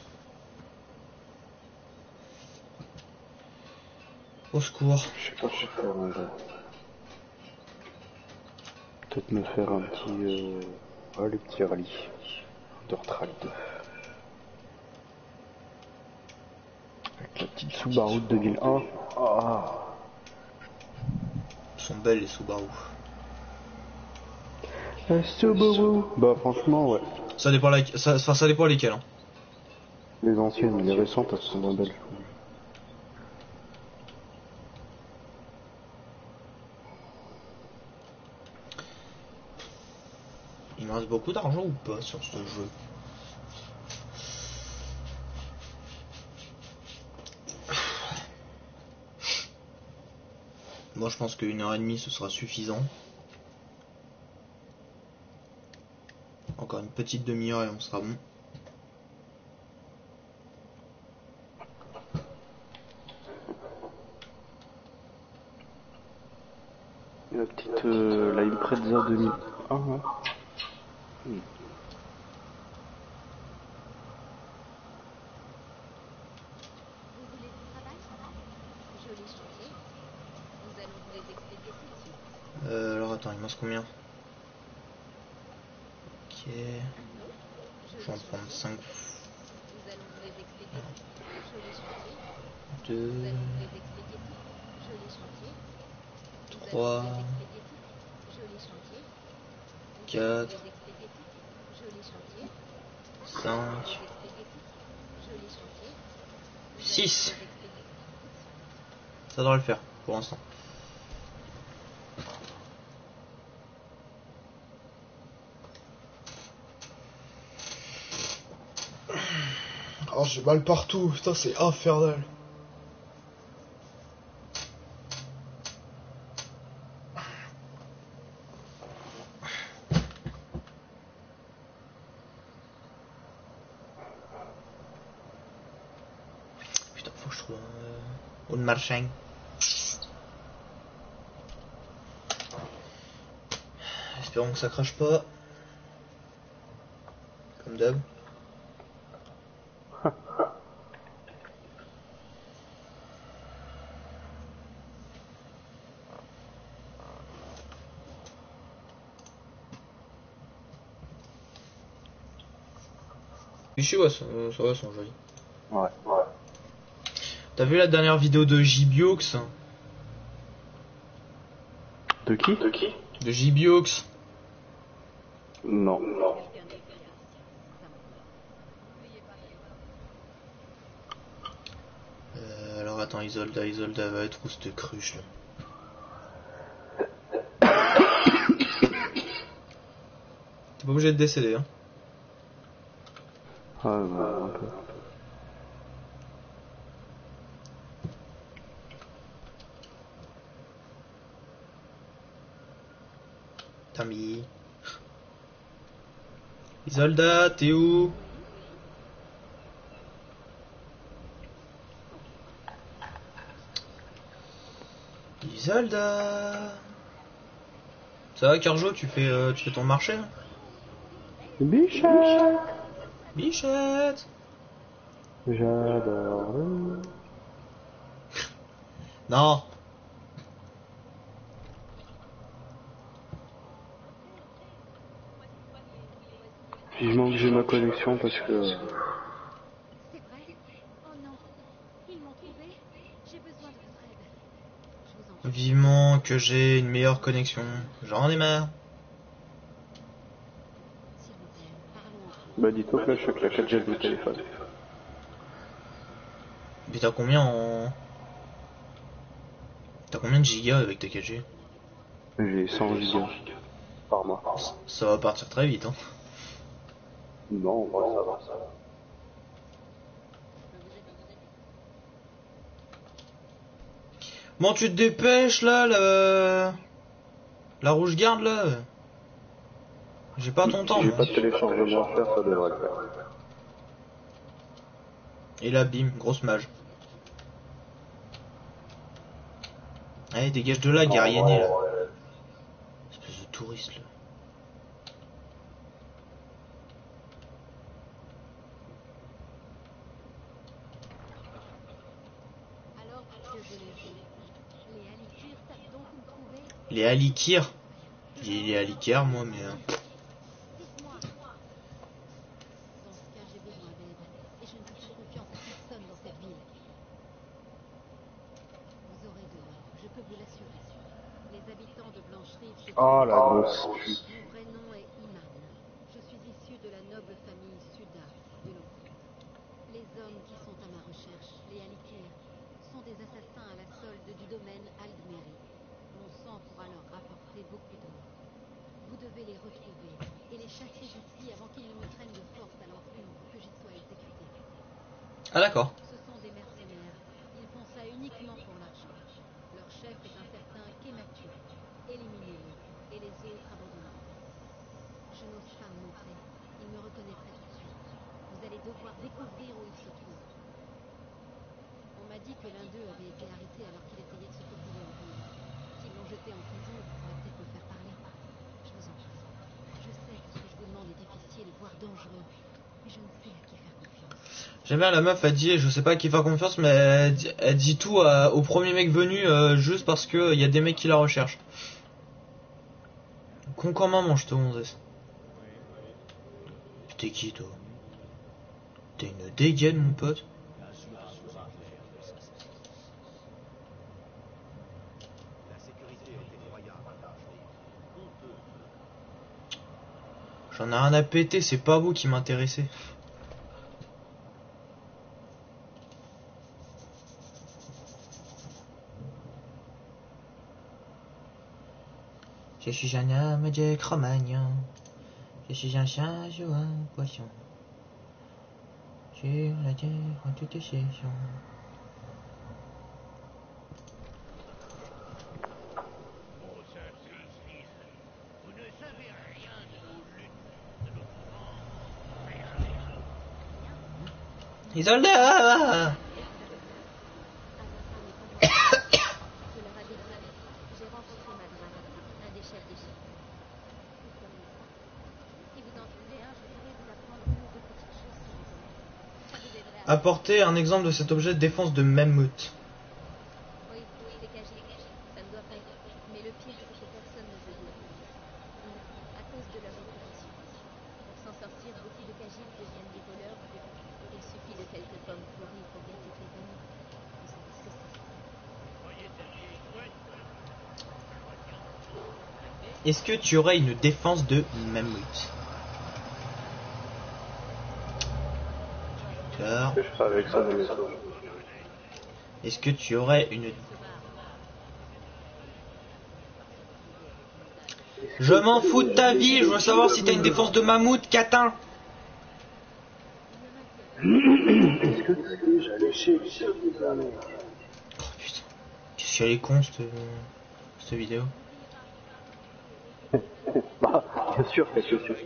S1: Au secours.
S6: Je sais pas si je vais faire un jour. Peut-être me faire un petit... les petits rallyes. Dirt Rally 2. Avec la petite Subaru de 2001. Ah.
S1: Ils sont belles les Subaru.
S6: Subaru. Bah franchement, ouais.
S1: Ça dépend, ça dépend lesquelles. Hein.
S6: Les anciennes, les récentes, elles sont moins belles, je trouve.
S1: Il me reste beaucoup d'argent ou pas sur ce jeu? Moi je pense qu'une heure et demie ce sera suffisant. Encore une petite demi-heure et on sera bon.
S6: La petite la Impreza 2001, hein.
S5: Vous voulez du travail? Joli chantier. Nous allons vous les expédier tout de suite.
S1: Alors attends, il me reste combien? Ok. Je vais en prendre 5.
S5: Nous allons vous les expédier. Joli chantier.
S1: 2,
S5: Nous allons vous les expédier tout. Joli chantier.
S1: 3,
S5: Joli chantier.
S1: 4,
S5: Joli chantier.
S1: 5,
S5: Joli chantier.
S1: 6. Ça devrait le faire pour l'instant. Oh, j'ai mal partout, putain, c'est infernal. Putain, faut que je trouve un marchand. Espérons que ça crache pas. Comme d'hab. Ici, ouais, ça va, sont jolis.
S6: Ouais.
S1: T'as vu la dernière vidéo de Jibiox?
S6: De qui?
S1: De Jibiox.
S6: Non.
S1: Alors attends, Isolda va être où cette cruche là? T'es pas obligé de décéder, hein.
S6: Ah, bah, un peu.
S1: Tammy. Isolda, t'es où? Isolda. Ça va, Carjo, tu fais ton marché là?
S6: Bichette.
S1: Bichette.
S6: J'adore.
S1: Non.
S6: Vivement que j'ai ma connexion parce que...
S5: C'est vrai? Oh non. Ils m'ont trouvé. J'ai besoin de votre aide. Je vous en prie.
S1: Vivement que j'ai une meilleure connexion. J'en ai marre.
S5: S'il vous plaît, parlons ensemble.
S6: Bah dis-toi que là je suis avec la 4G du téléphone.
S1: Mais t'as combien en... T'as combien de gigas avec ta 4G?
S6: J'ai 100 gigas par mois.
S1: Ça va partir très vite, hein.
S6: Non, ouais, ça va.
S1: Bon, tu te dépêches là, la rouge garde là. J'ai pas ton temps.
S6: J'ai
S1: moi.
S6: pas de téléchargement à faire, ça devrait le faire.
S1: Et là, bim, grosse mage. Allez, dégage de là, guerrier là. Espèce de touriste là.
S5: Alors, que je les ai. Les Alikir savent donc où me trouver.
S1: Les Alikir. J'ai les Alikir moi, mais...
S5: Dites-moi. Dans ce cas, j'ai besoin d'aide. Et je ne peux faire confiance à personne dans cette ville. Vous aurez de l'aide, je peux vous l'assurer. Les habitants de Blancherie se
S6: Oh la
S5: trouvent-
S6: grosse pute.
S5: Mon vrai nom est Iman. Je suis issu de la noble famille Suda de l'Oku. Les hommes qui sont à ma recherche, les Alikir, sont des assassins à la solde du domaine Aldmeri. Mon sang pourra leur rapporter beaucoup d'or. Vous devez les retrouver et les chasser d'ici avant qu'ils ne me traînent de force à l'enclume pour que j'y sois exécuté.
S1: Ah d'accord.
S5: Ce sont des mercenaires. Ils font ça uniquement pour l'argent. Leur chef est un certain Kematu. Éliminez-le et les autres abandonnez. Je n'ose pas me montrer. Il me reconnaîtrait tout de suite. Vous allez devoir découvrir où il se trouve. On m'a dit que l'un d'eux avait été arrêté alors qu'il essayait de se faufiler en ville. S'ils l'ont jeté en prison, vous pourrez peut-être me faire parler. Je vous en prie. Je sais que ce que je vous demande est difficile, voire dangereux, mais je ne sais à qui faire confiance.
S1: J'aime bien la meuf, elle dit, je sais pas à qui faire confiance, mais elle dit tout au premier mec venu juste parce que y a des mecs qui la recherchent. Con comme maman, je te gonzesse. T'es qui toi? T'es une dégaine mon pote. J'en ai rien à péter, c'est pas vous qui m'intéressez. Je suis un homme de Cro-Magnon. Je suis un singe ou un poisson. Sur la terre en toutes saisons. Isolda!
S5: Je leur ai dit, j'ai rencontré Madras, un des chefs des chefs. Tout comme les autres. Si vous en trouvez un, je pourrais vous apprendre une ou deux petites choses sur les domaines. Ça vous aiderait à...
S1: Apporter un exemple de cet objet de défense de Mammouth.
S5: Oui, c'est caché. Ça ne doit pas être. Mais le pire, c'est que personne ne veut dire. À cause de leur réputation. Pour s'en sortir, beaucoup de Khajiits deviennent des voleurs. Il suffit de quelques pommes pourries pour gâter les amis. Vous savez ce que c'est.
S1: Est-ce que tu aurais une défense de Mammouth? D'accord.
S6: Je ferai avec ça des métaux.
S1: Est-ce que tu aurais une... Je m'en fous de ta vie, je veux savoir si t'as une défense de mammouth, catin.
S5: Il
S1: Oh putain. Qu'est-ce qu'elle est con cette vidéo.
S6: Bah, bien sûr que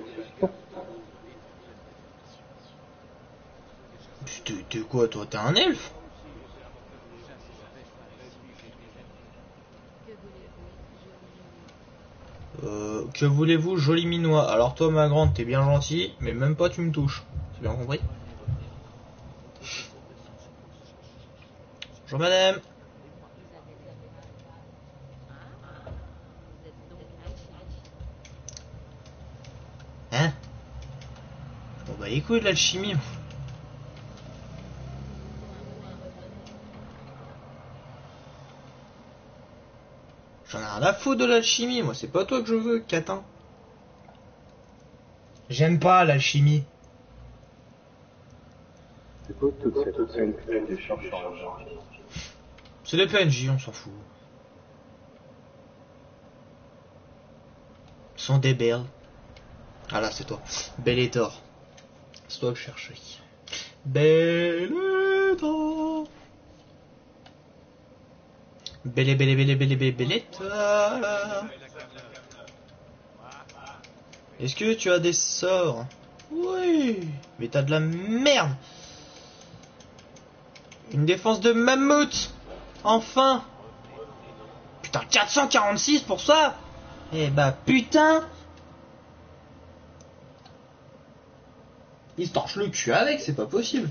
S6: c'est.
S1: T'es quoi toi? T'es un elfe? Que voulez-vous, joli minois? Alors toi ma grande, t'es bien gentil, mais même pas tu me touches. C'est bien compris? Bonjour madame. Hein? Bon bah écoute l'alchimie. J'en ai rien à foutre de l'alchimie, moi c'est pas toi que je veux, catin. J'aime pas l'alchimie.
S6: C'est quoi toute cette scène que tu cherches en genre?
S1: C'est des PNJ, on s'en fout. Ils sont des belles. Ah là c'est toi. Bellator. C'est toi que je cherchais. Bellator. Bellator. Est-ce que tu as des sorts? Oui. Mais t'as de la merde. Une défense de mammouth. Enfin. Putain, 446 pour ça. Eh bah putain. Il se torche le cul avec, c'est pas possible.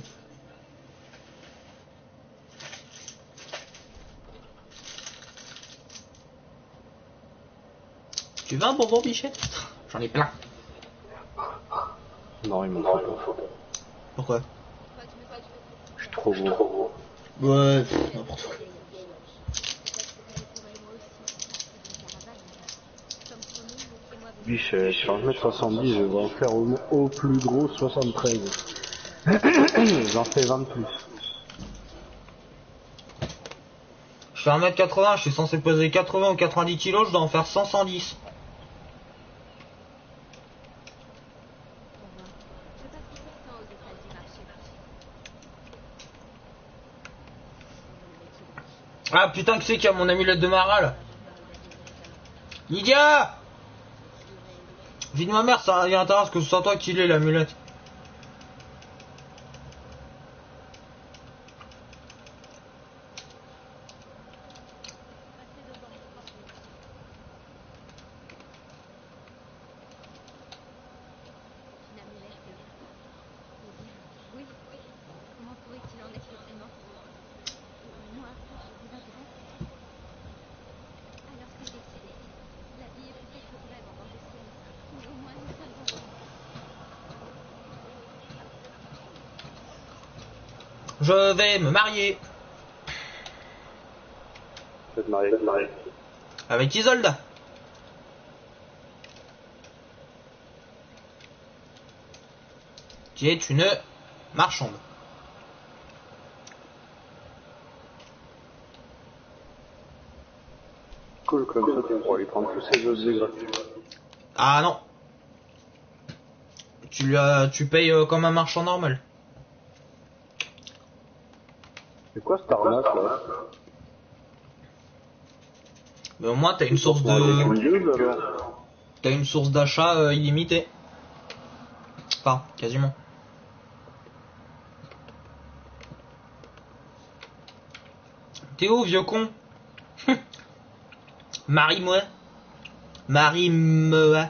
S1: Tu veux un bonbon, Bichette? J'en ai plein.
S6: Non, il m'en faut pas.
S1: Pourquoi?
S6: Je suis trop gros.
S1: Ouais, n'importe quoi.
S6: Biche, sur 1m70, je vais en faire au plus gros 73. J'en fais 20 de plus.
S1: Je fais 1m80, je suis censé peser 80 ou 90 kg, je dois en faire 110. Ah putain, qui c'est qui a mon amulette de Maral? Lydia! Vie de ma mère, ça y a intérêt à ce que ce soit toi qui l'ait l'amulette. Je vais me marier.
S6: Je vais te marier.
S1: Avec Isolde. Qui est une marchande.
S6: Cool, comme ça tu pourras lui prendre tous ses objets gratuits.
S1: Ah non. Tu payes comme un marchand normal.
S6: C'est quoi cette arnaque là?
S1: Mais au moins t'as une source de... T'as une source d'achat illimitée. Enfin, quasiment. T'es où, vieux con? Marie-moi. Marie-moi.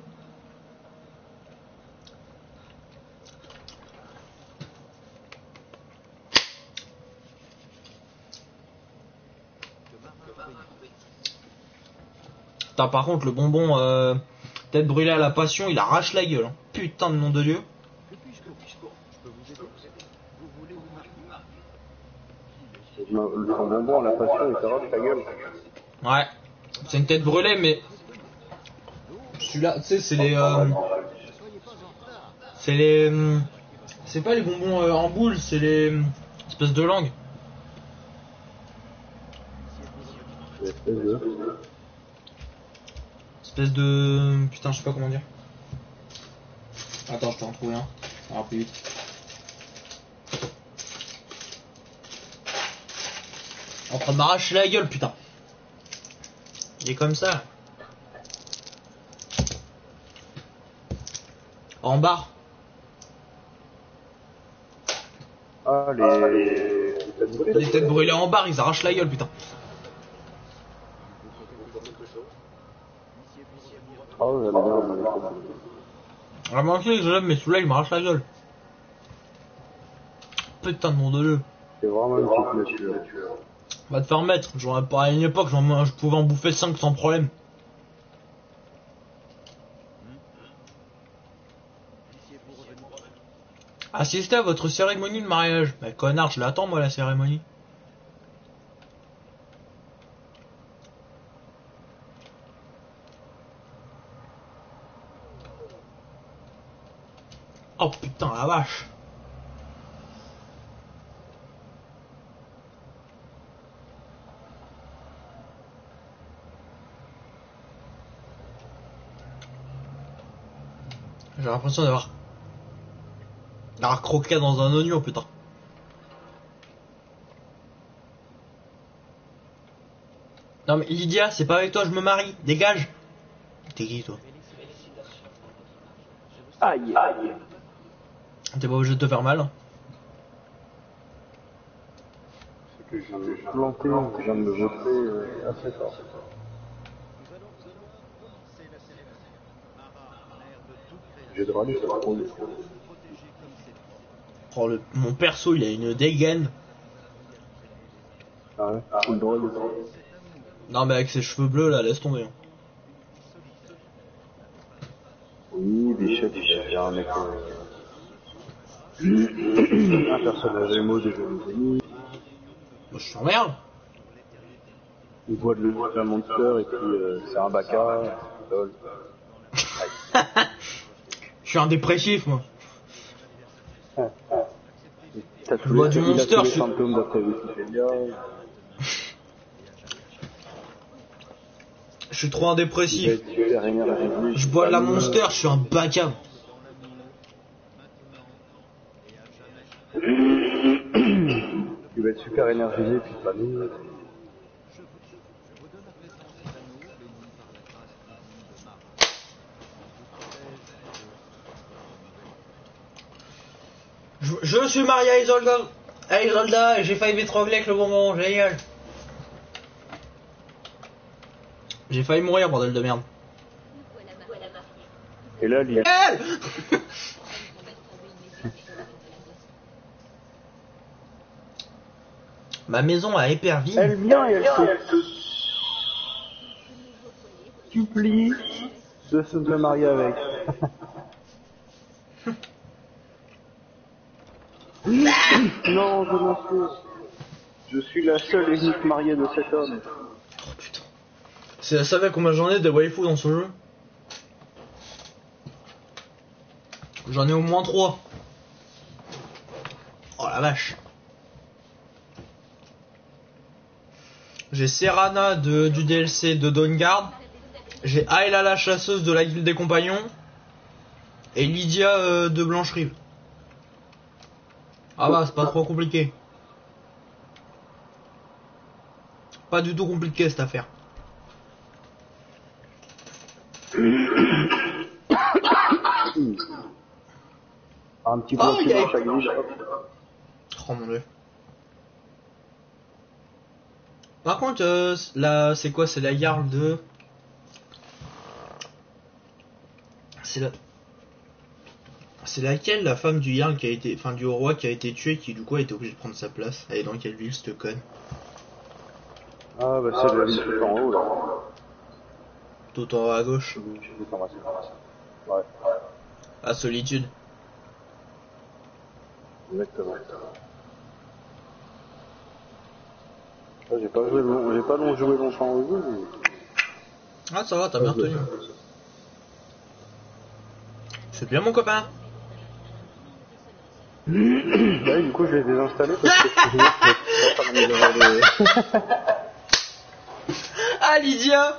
S1: Putain, par contre, le bonbon tête brûlée à la passion, il arrache la gueule. Hein. Putain de nom de Dieu.
S6: Le bonbon à la passion, il t'arrache la gueule.
S1: Ouais. C'est une tête brûlée, mais... Celui-là, tu sais, c'est les... C'est les... C'est pas les bonbons en boule, c'est les... espèces de langue. Espèce de... Putain, je sais pas comment dire. Attends, je peux en trouver un. Ça ira plus vite. En train de m'arracher la gueule, putain. Il est comme ça. En bas.
S6: Ah,
S1: Les têtes brûlées en barre, ils arrachent la gueule, putain.
S6: Oh, j'aime bien.
S1: Ah, moi aussi, je l'aime, mais celui-là, il m'arrache la gueule. Putain de nom de Dieu.
S6: C'est vraiment une petite nature.
S1: Va te faire mettre. J'aurais pas à une époque, je pouvais en bouffer 5 sans problème. Assistez à votre cérémonie de mariage. Bah connard, je l'attends moi la cérémonie. Oh putain la vache. J'ai l'impression d'avoir croqué dans un oignon, putain. Non mais Lydia, c'est pas avec toi, je me marie. Dégage. T'es qui toi?
S6: Aïe.
S1: T'es pas obligé de te faire mal. Hein.
S6: C'est que j'ai planté, je viens de me jeter assez fort. J'ai de râler, ça va trop vite.
S1: Oh, mon perso, il a une dégaine.
S6: Ah ouais, full drôle.
S1: Non mais avec ses cheveux bleus là, laisse tomber. Hein.
S6: Oui, Bichette, il y a un mec... un personnage émo des jeunes amis.
S1: Bah, je t'emmerde.
S6: Il voit de un monster et puis c'est un baka. Lol.
S1: Je suis un dépressif moi.
S6: T'as
S1: Je vois du monster,
S6: tous les
S1: je suis...
S6: symptômes d'après Wikipédia.
S1: Je suis trop un dépressif.
S6: Super énervé.
S1: Je bois de la monster, je suis un bacam.
S6: Tu vas être super énergisé puis pas nous.
S1: Je suis marié à Isolda et j'ai failli m'étrangler avec le bonbon, génial. J'ai failli mourir, bordel de merde.
S6: Et là, il y a...
S1: Ma maison à Éperville.
S6: Elle vient et elle se supplie de se marier avec. Non, je m'en fous. Je suis la seule et unique mariée de cet homme.
S1: Oh putain. C'est à savoir combien j'en ai de waifu dans ce jeu. J'en ai au moins 3. Oh la vache. J'ai Serana du DLC de Dawnguard. J'ai Ayla la chasseuse de la guilde des compagnons. Et Lydia de Blancherive. Ah bah c'est pas trop compliqué. Pas du tout compliqué cette affaire.
S6: Un petit peu plus dans chaque ville.
S1: Oh mon dieu. Par contre, là, c'est quoi? C'est la Jarl de... C'est laquelle la femme du Jarl qui a été... Enfin, du roi qui a été tué, qui du coup a été obligé de prendre sa place? Elle est dans quelle ville, cette conne?
S6: Ah bah c'est la ville tout en haut là.
S1: Tout en haut à gauche.
S6: Ouais.
S1: À Solitude.
S6: Exactement. J'ai pas joué longtemps au jeu. Mais...
S1: Ah ça va, t'as bien retenu. C'est bien mon copain.
S6: Ouais, du coup je l'ai désinstallé parce que je pas faire
S1: Ah Lydia,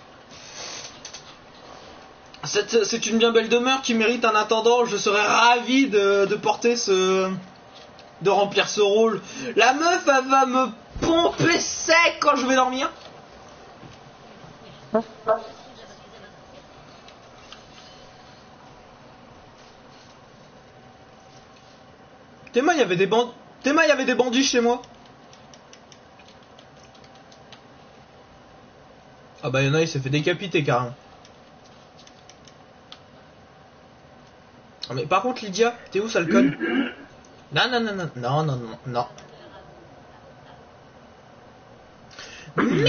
S1: c'est une bien belle demeure qui mérite un intendant. Je serais ravi de porter de remplir ce rôle. La meuf, elle va me pomper sec quand je vais dormir. Théma, il y avait des bandits chez moi. Ah bah y'en a, il s'est fait décapiter carrément. Ah mais par contre Lydia, t'es où ça le code? Non non non non non non non non. Mais...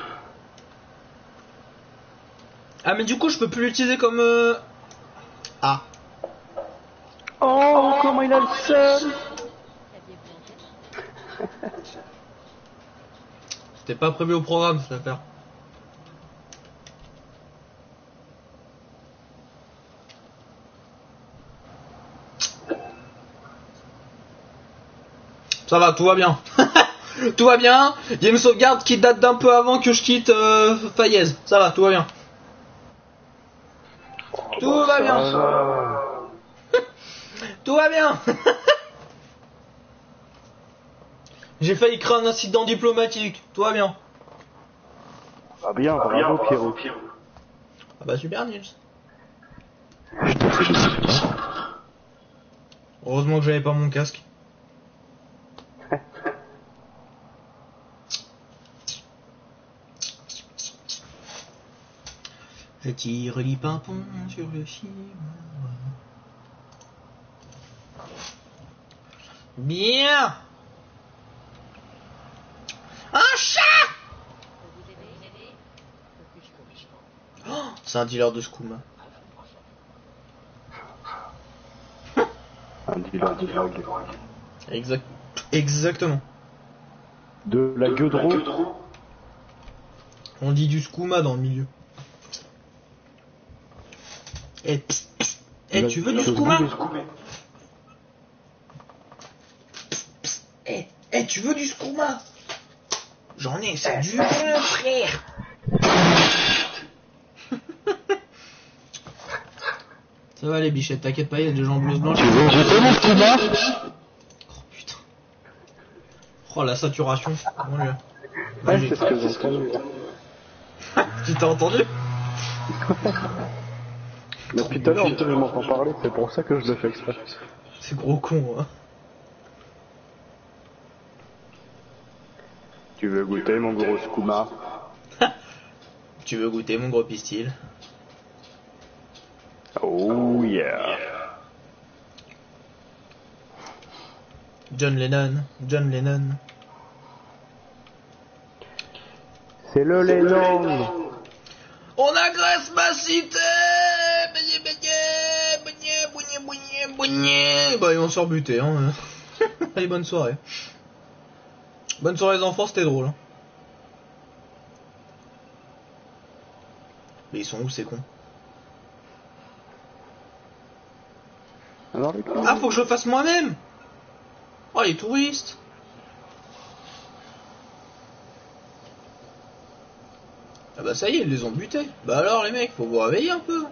S1: Ah mais du coup je peux plus l'utiliser comme Ah.
S6: Oh, comment il a le seul.
S1: C'était pas prévu au programme cette affaire. Ça va, tout va bien. Tout va bien. Il y a une sauvegarde qui date d'un peu avant que je quitte Fayez. Ça va, tout va bien. Tout va bien. Tout va bien. J'ai failli créer un incident diplomatique. Tout va bien.
S6: Ah bien, bravo Pierrot.
S1: Ah bah super Nils. Heureusement que j'avais pas mon casque. Je tire les pimpons sur le film. Bien. Un chat. Oh, c'est un dealer de skouma.
S6: Un dealer de drogue.
S1: Exactement.
S6: De la gueudreau.
S1: On dit du skouma dans le milieu. Tu veux du skouma? Tu veux du skouma? J'en ai, c'est du bon, frère. Ça va les bichettes, t'inquiète pas, il y a des gens en blouse blanche.
S6: Tu veux jeter mon skouma?
S1: Oh putain. Oh la saturation. Mon Dieu.
S6: Ouais, c'est ce que j'ai entendu.
S1: Tu t'as entendu?
S6: Mais depuis tout à l'heure, je m'entends parler, c'est pour ça que je le fais exprès.
S1: C'est gros con, hein.
S6: Tu veux goûter mon gros skouma?
S1: Tu veux goûter mon gros pistil?
S6: Oh yeah.
S1: John Lennon.
S6: C'est le Lennon.
S1: On agresse ma cité. Bah ils vont se rebuter, hein. Allez, bonne soirée. Bonne soirée les enfants, c'était drôle. Hein. Mais ils sont où ces cons? Ah, faut que je le fasse moi-même. Oh, les touristes. Ah bah ça y est, ils les ont butés. Bah alors les mecs, faut vous réveiller un peu.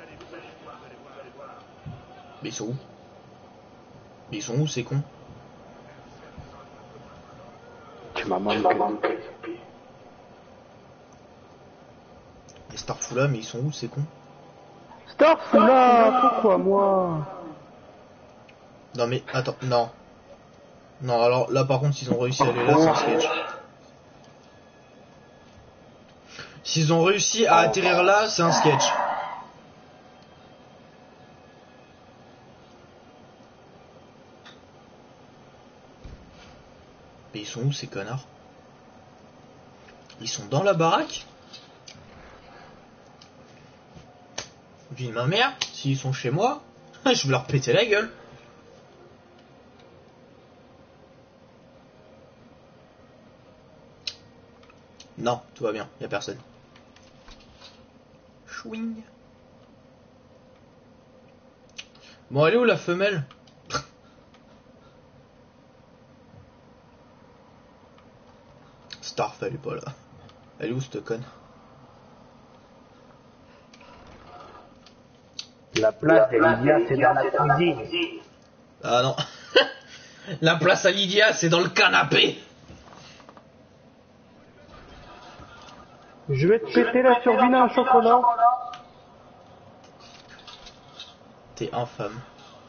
S1: Mais ils sont où? Mais ils sont où ces cons?
S6: Tu m'as manqué.
S1: Les Starfoula, mais ils sont où ces cons?
S6: Starfoula, pourquoi moi?
S1: Non mais attends, non. Non, alors là par contre, s'ils ont réussi à aller là, c'est un sketch. S'ils ont réussi à atterrir là, c'est un sketch. Mais ils sont où ces connards? Ils sont dans la baraque? Vie de ma mère, s'ils sont chez moi, je vais leur péter la gueule. Non, tout va bien, y a personne. Chouing. Bon, elle est où la femelle? Starf, elle est pas là. Elle est où cette conne?
S6: La place de Lydia, c'est dans la cuisine.
S1: Ah non. La place à Lydia, c'est dans le canapé.
S6: Je vais te péter la turbine à un chocolat.
S1: T'es infâme.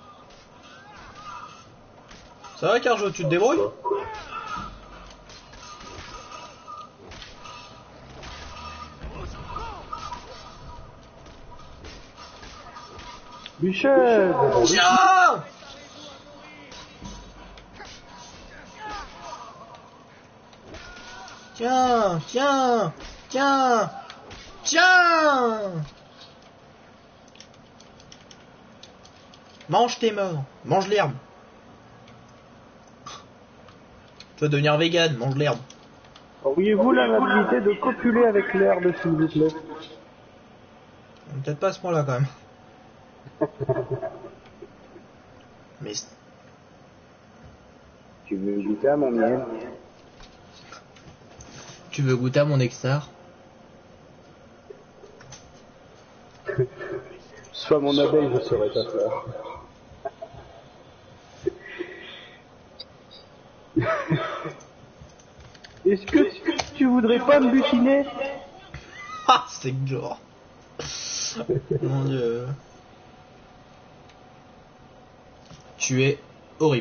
S1: Ça va Carjo, tu te débrouilles?
S6: Michel!
S1: Tiens! Tiens, tiens, tiens, tiens! Mange tes morts, mange l'herbe. Tu vas devenir vegan, mange l'herbe.
S6: Auriez-vous l'amabilité de copuler avec l'herbe, s'il vous plaît?
S1: Peut-être pas à ce point-là quand même. Mais
S6: Tu veux goûter à mon miel?
S1: tu veux goûter à mon nectar?
S6: Sois mon abeille, je serai ta fleur. Est-ce que tu voudrais pas me butiner?
S1: Ah, c'est dur. Mon dieu. Tu es horrible.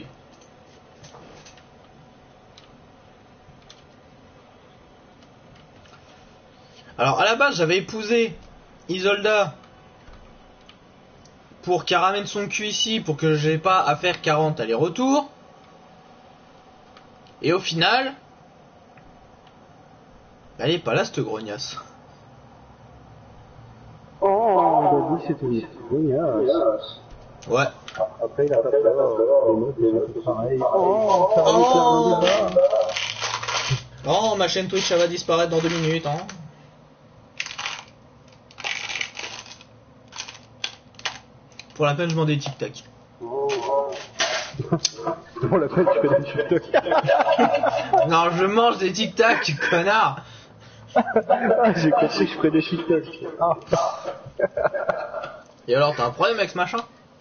S1: Alors à la base j'avais épousé Isolda pour qu'elle ramène son cul ici pour que j'ai pas à faire 40 allers-retours. Et au final, elle est pas là cette grognasse.
S6: Oh, on a dit c'était une grognasse.
S1: Ouais.
S6: Après il a pas peur, les mots c'est pareil. Oh, ça va nous faire un débat.
S1: Oh, ma chaîne Twitch elle va disparaître dans 2 minutes hein. Pour la peine je m'en des tic tac.
S6: Pour la peine tu fais des TikTok.
S1: Non, je mange des tic tac, connard.
S6: Ah, j'ai compris que je ferais des TikTok. Ah.
S1: Et alors t'as un problème avec ce machin?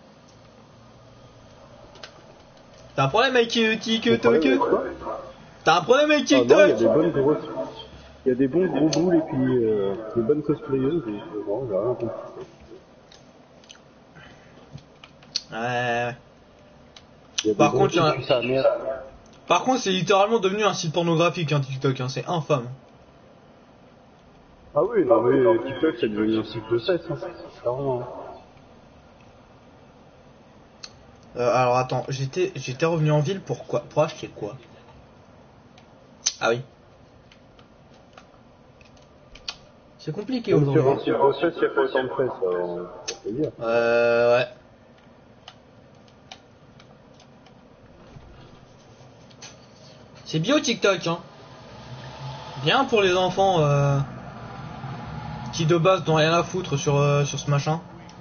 S1: T'as un problème avec TikTok? T'as un problème avec
S6: Ah non,
S1: TikTok?
S6: il y a des bonnes grosses... Il y a des bons gros boules et puis des bonnes cosplayeuses et bon, j'ai rien compris.
S1: Ouais.
S6: Il y a des
S1: Par
S6: bons
S1: contre, il y en a-
S6: qui puent sa mère.
S1: Par contre, c'est littéralement devenu un site pornographique, hein, TikTok, hein, c'est infâme.
S6: Ah oui, non mais TikTok c'est devenu un site de sexe, hein. Clairement.
S1: Alors attends, j'étais revenu en ville pour quoi? Pour acheter quoi? Ah oui. C'est compliqué
S6: Comme
S1: aujourd'hui.
S6: sur un site de sexe, il y a pas autant de presse, ça peut dire.
S1: Ouais. C'est bio TikTok, hein. Bien pour les enfants qui de base n'ont rien à foutre sur ce machin.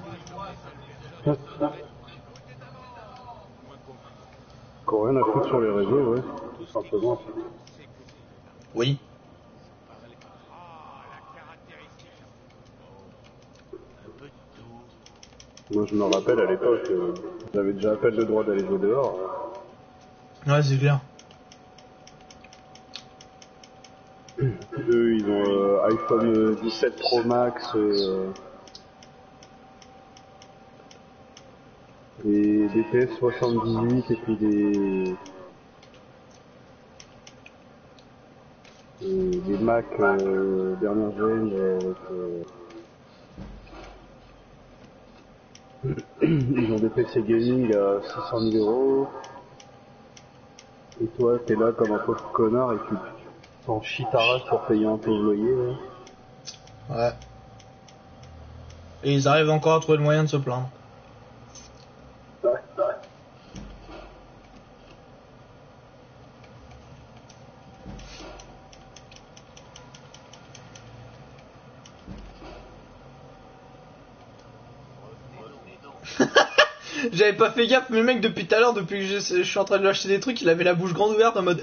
S6: Qu'on rien à foutre sur les réseaux, ouais, tout simplement.
S1: Oui.
S6: Moi je me rappelle à l'époque, j'avais déjà à peine le droit d'aller jouer dehors.
S1: Ouais, c'est clair.
S6: Eux ils ont iPhone 17 Pro Max, des PS78 et puis des Mac dernière gen ils ont des PC gaming à 600 000 euros. Et toi t'es là comme un pauvre connard et tu t'en chies ta race pour payer un peu le loyer. Là.
S1: Ouais. Et ils arrivent encore à trouver le moyen de se plaindre. J'avais pas fait gaffe, mais le mec depuis tout à l'heure, depuis que je suis en train de lui acheter des trucs, il avait la bouche grande ouverte en mode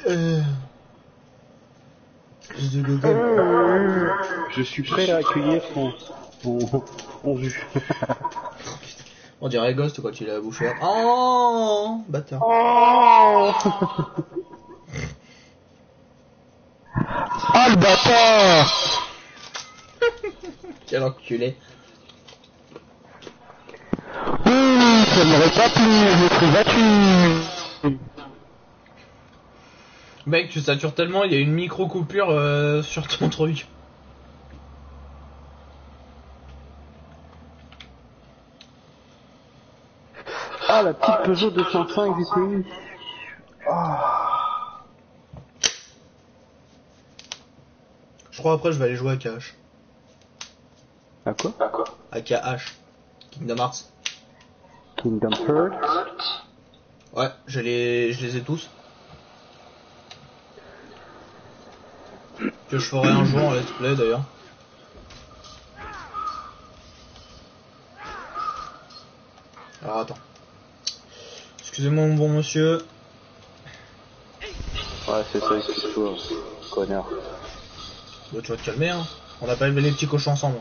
S6: Je suis prêt à accueillir ton jus.
S1: On dirait Ghost quand il a la bouche ouverte. Oh, bâtard.
S6: Oh Ah le bâtard
S1: Quel enculé.
S6: Oui, ça m'aurait pas plu, je me serais battu.
S1: Mec, tu satures tellement, il y a une micro coupure sur ton truc.
S6: Ah, la petite Peugeot 205 VCI.
S1: Je crois après je vais aller jouer à KH.
S6: À quoi?
S1: À KH. Kingdom Hearts.
S6: Kingdom Hearts.
S1: Ouais, je les ai tous. Que je ferai un jour en let's play d'ailleurs. Alors attends. Excusez-moi mon bon monsieur.
S6: Ouais, c'est ça, excuse-toi, connard.
S1: Bah, tu vas te calmer hein. On a pas élevé les petits cochons ensemble.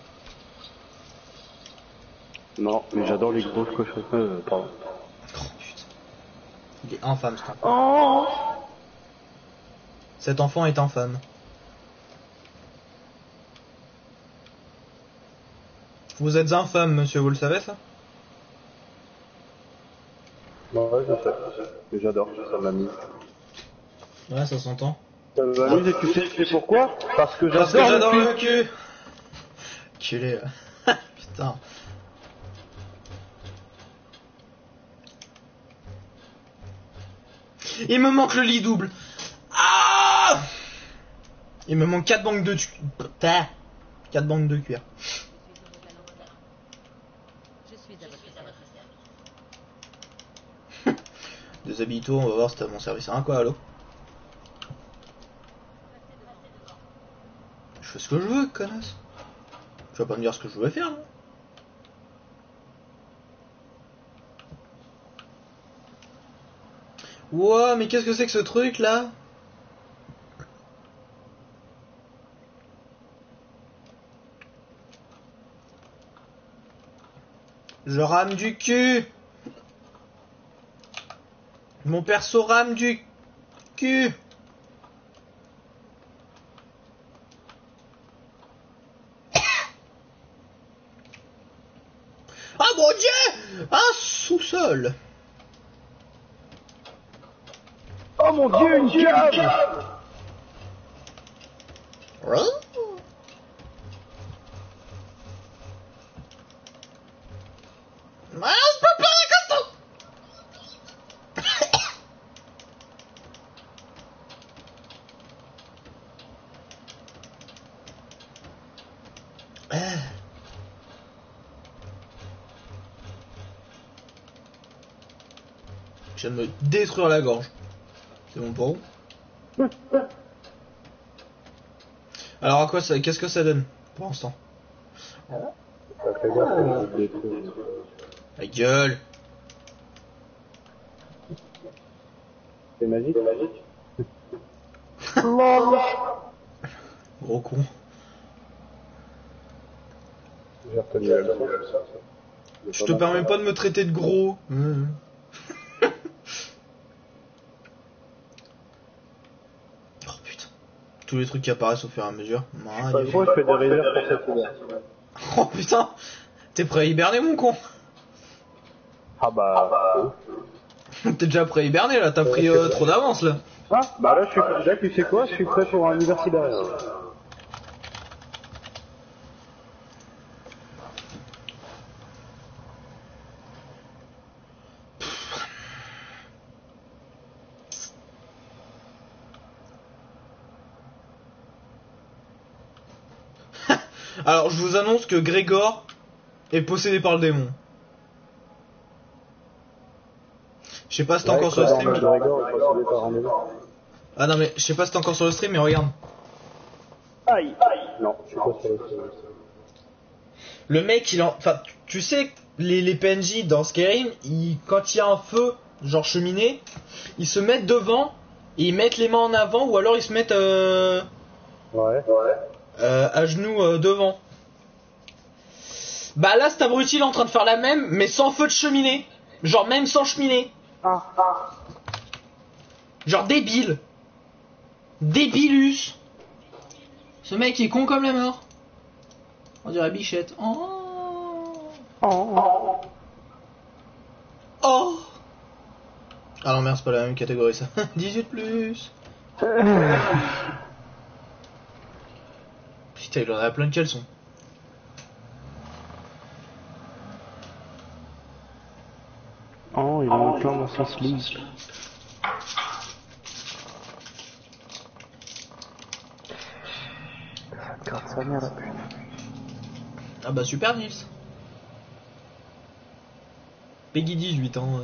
S6: Non, mais j'adore les grosses cochons. Pardon.
S1: Oh putain. Il est infâme cet enfant.
S6: Oh!
S1: Cet enfant est infâme. Vous êtes infâme monsieur, vous le savez ça?
S6: Ouais, je sais. Mais j'adore, ça m'amuse.
S1: Ouais, ça s'entend.
S6: Ça m'amuse et tu sais pourquoi? Parce que
S1: Parce que j'adore
S6: le
S1: le cul. Culé. Putain. Il me manque le lit double. Ah! Il me manque 4 banques de 4 banques de cuir.
S5: Je suis à votre service.
S1: Déshabille-toi, on va voir si t'as mon service. Hein quoi, allô? Je fais ce que je veux, connasse. Tu vas pas me dire ce que je veux faire, non? Ouah, mais qu'est-ce que c'est que ce truc là? Je rame du cul. Mon perso rame du cul. Ah mon dieu! Un sous-sol.
S6: Oh mon dieu, une cave!
S1: Hein? Ah, je peux pas la costaud. Je viens de me détruire la gorge. C'est bon pour vous? Alors à quoi ça, qu'est-ce que ça donne pour l'instant?
S6: Ça fait gaffe, je vais te détruire.
S1: La gueule.
S6: C'est magique?
S1: Gros con.
S6: J'ai retenu la leçon.
S1: Je te permets pas de me traiter de gros. Oh putain. Tous les trucs qui apparaissent au fur et à mesure. Ah,
S6: Pas trop, je fais des réserves pour cette hiver.
S1: oh putain. T'es prêt à hiberner mon con?
S6: Ah bah...
S1: T'es déjà prêt à hiberner là, t'as pris trop d'avance là.
S6: Ah bah là, là, tu sais quoi, je suis prêt pour un universitaire.
S1: Alors je vous annonce que Grégor est possédé par le démon. Je sais pas si t'es encore sur le stream. Ah non mais je sais pas si t'es encore sur le stream mais regarde.
S6: Aïe. Non, je suis pas sur le stream.
S1: Le mec il en... Enfin tu sais les PNJ dans Skyrim quand il y a un feu genre cheminée, ils se mettent devant et ils mettent les mains en avant ou alors ils se mettent à genoux devant. Bah là cet abruti il est en train de faire la même mais sans feu de cheminée. Genre même sans cheminée. Genre débile. Débilus. Ce mec est con comme la mort. On dirait Bichette. Oh.
S6: Oh.
S1: Oh. Ah non merde, c'est pas la même catégorie ça. 18 plus. Putain, il en a plein de caleçons.
S6: Oh, il en a plein dans son slip. Ça te gratte sa mère la pute.
S1: Ah bah super Nils. Peggy 18 hein.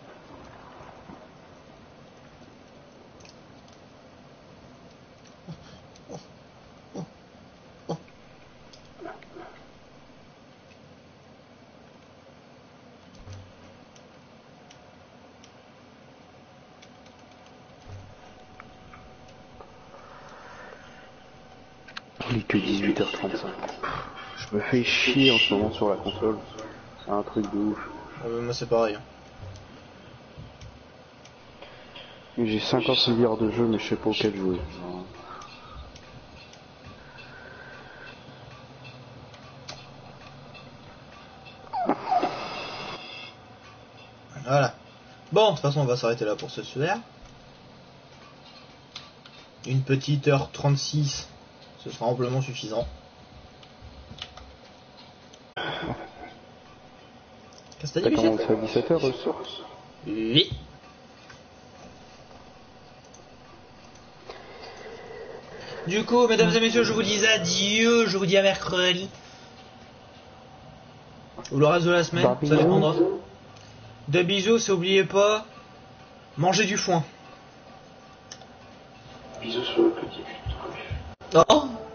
S6: Il est que 18h35. Je me fais chier en ce moment sur la console. C'est un truc de ouf.
S1: Moi c'est pareil.
S6: J'ai 50 milliards de jeux mais je sais pas auquel jouer.
S1: Voilà. Bon, de toute façon on va s'arrêter là pour ce soir. Une petite heure 36, ce sera amplement suffisant. Qu'est-ce que t'as dit,
S6: T'as
S1: Bichette?
S6: commencé à 17h le soir?
S1: Oui. Du coup, mesdames et messieurs, je vous dis adieu, je vous dis à mercredi. Ou le reste de la semaine, ça dépendra. De bisous, et oubliez pas, mangez du foin.
S6: Bisous sur le petit.
S1: Oh.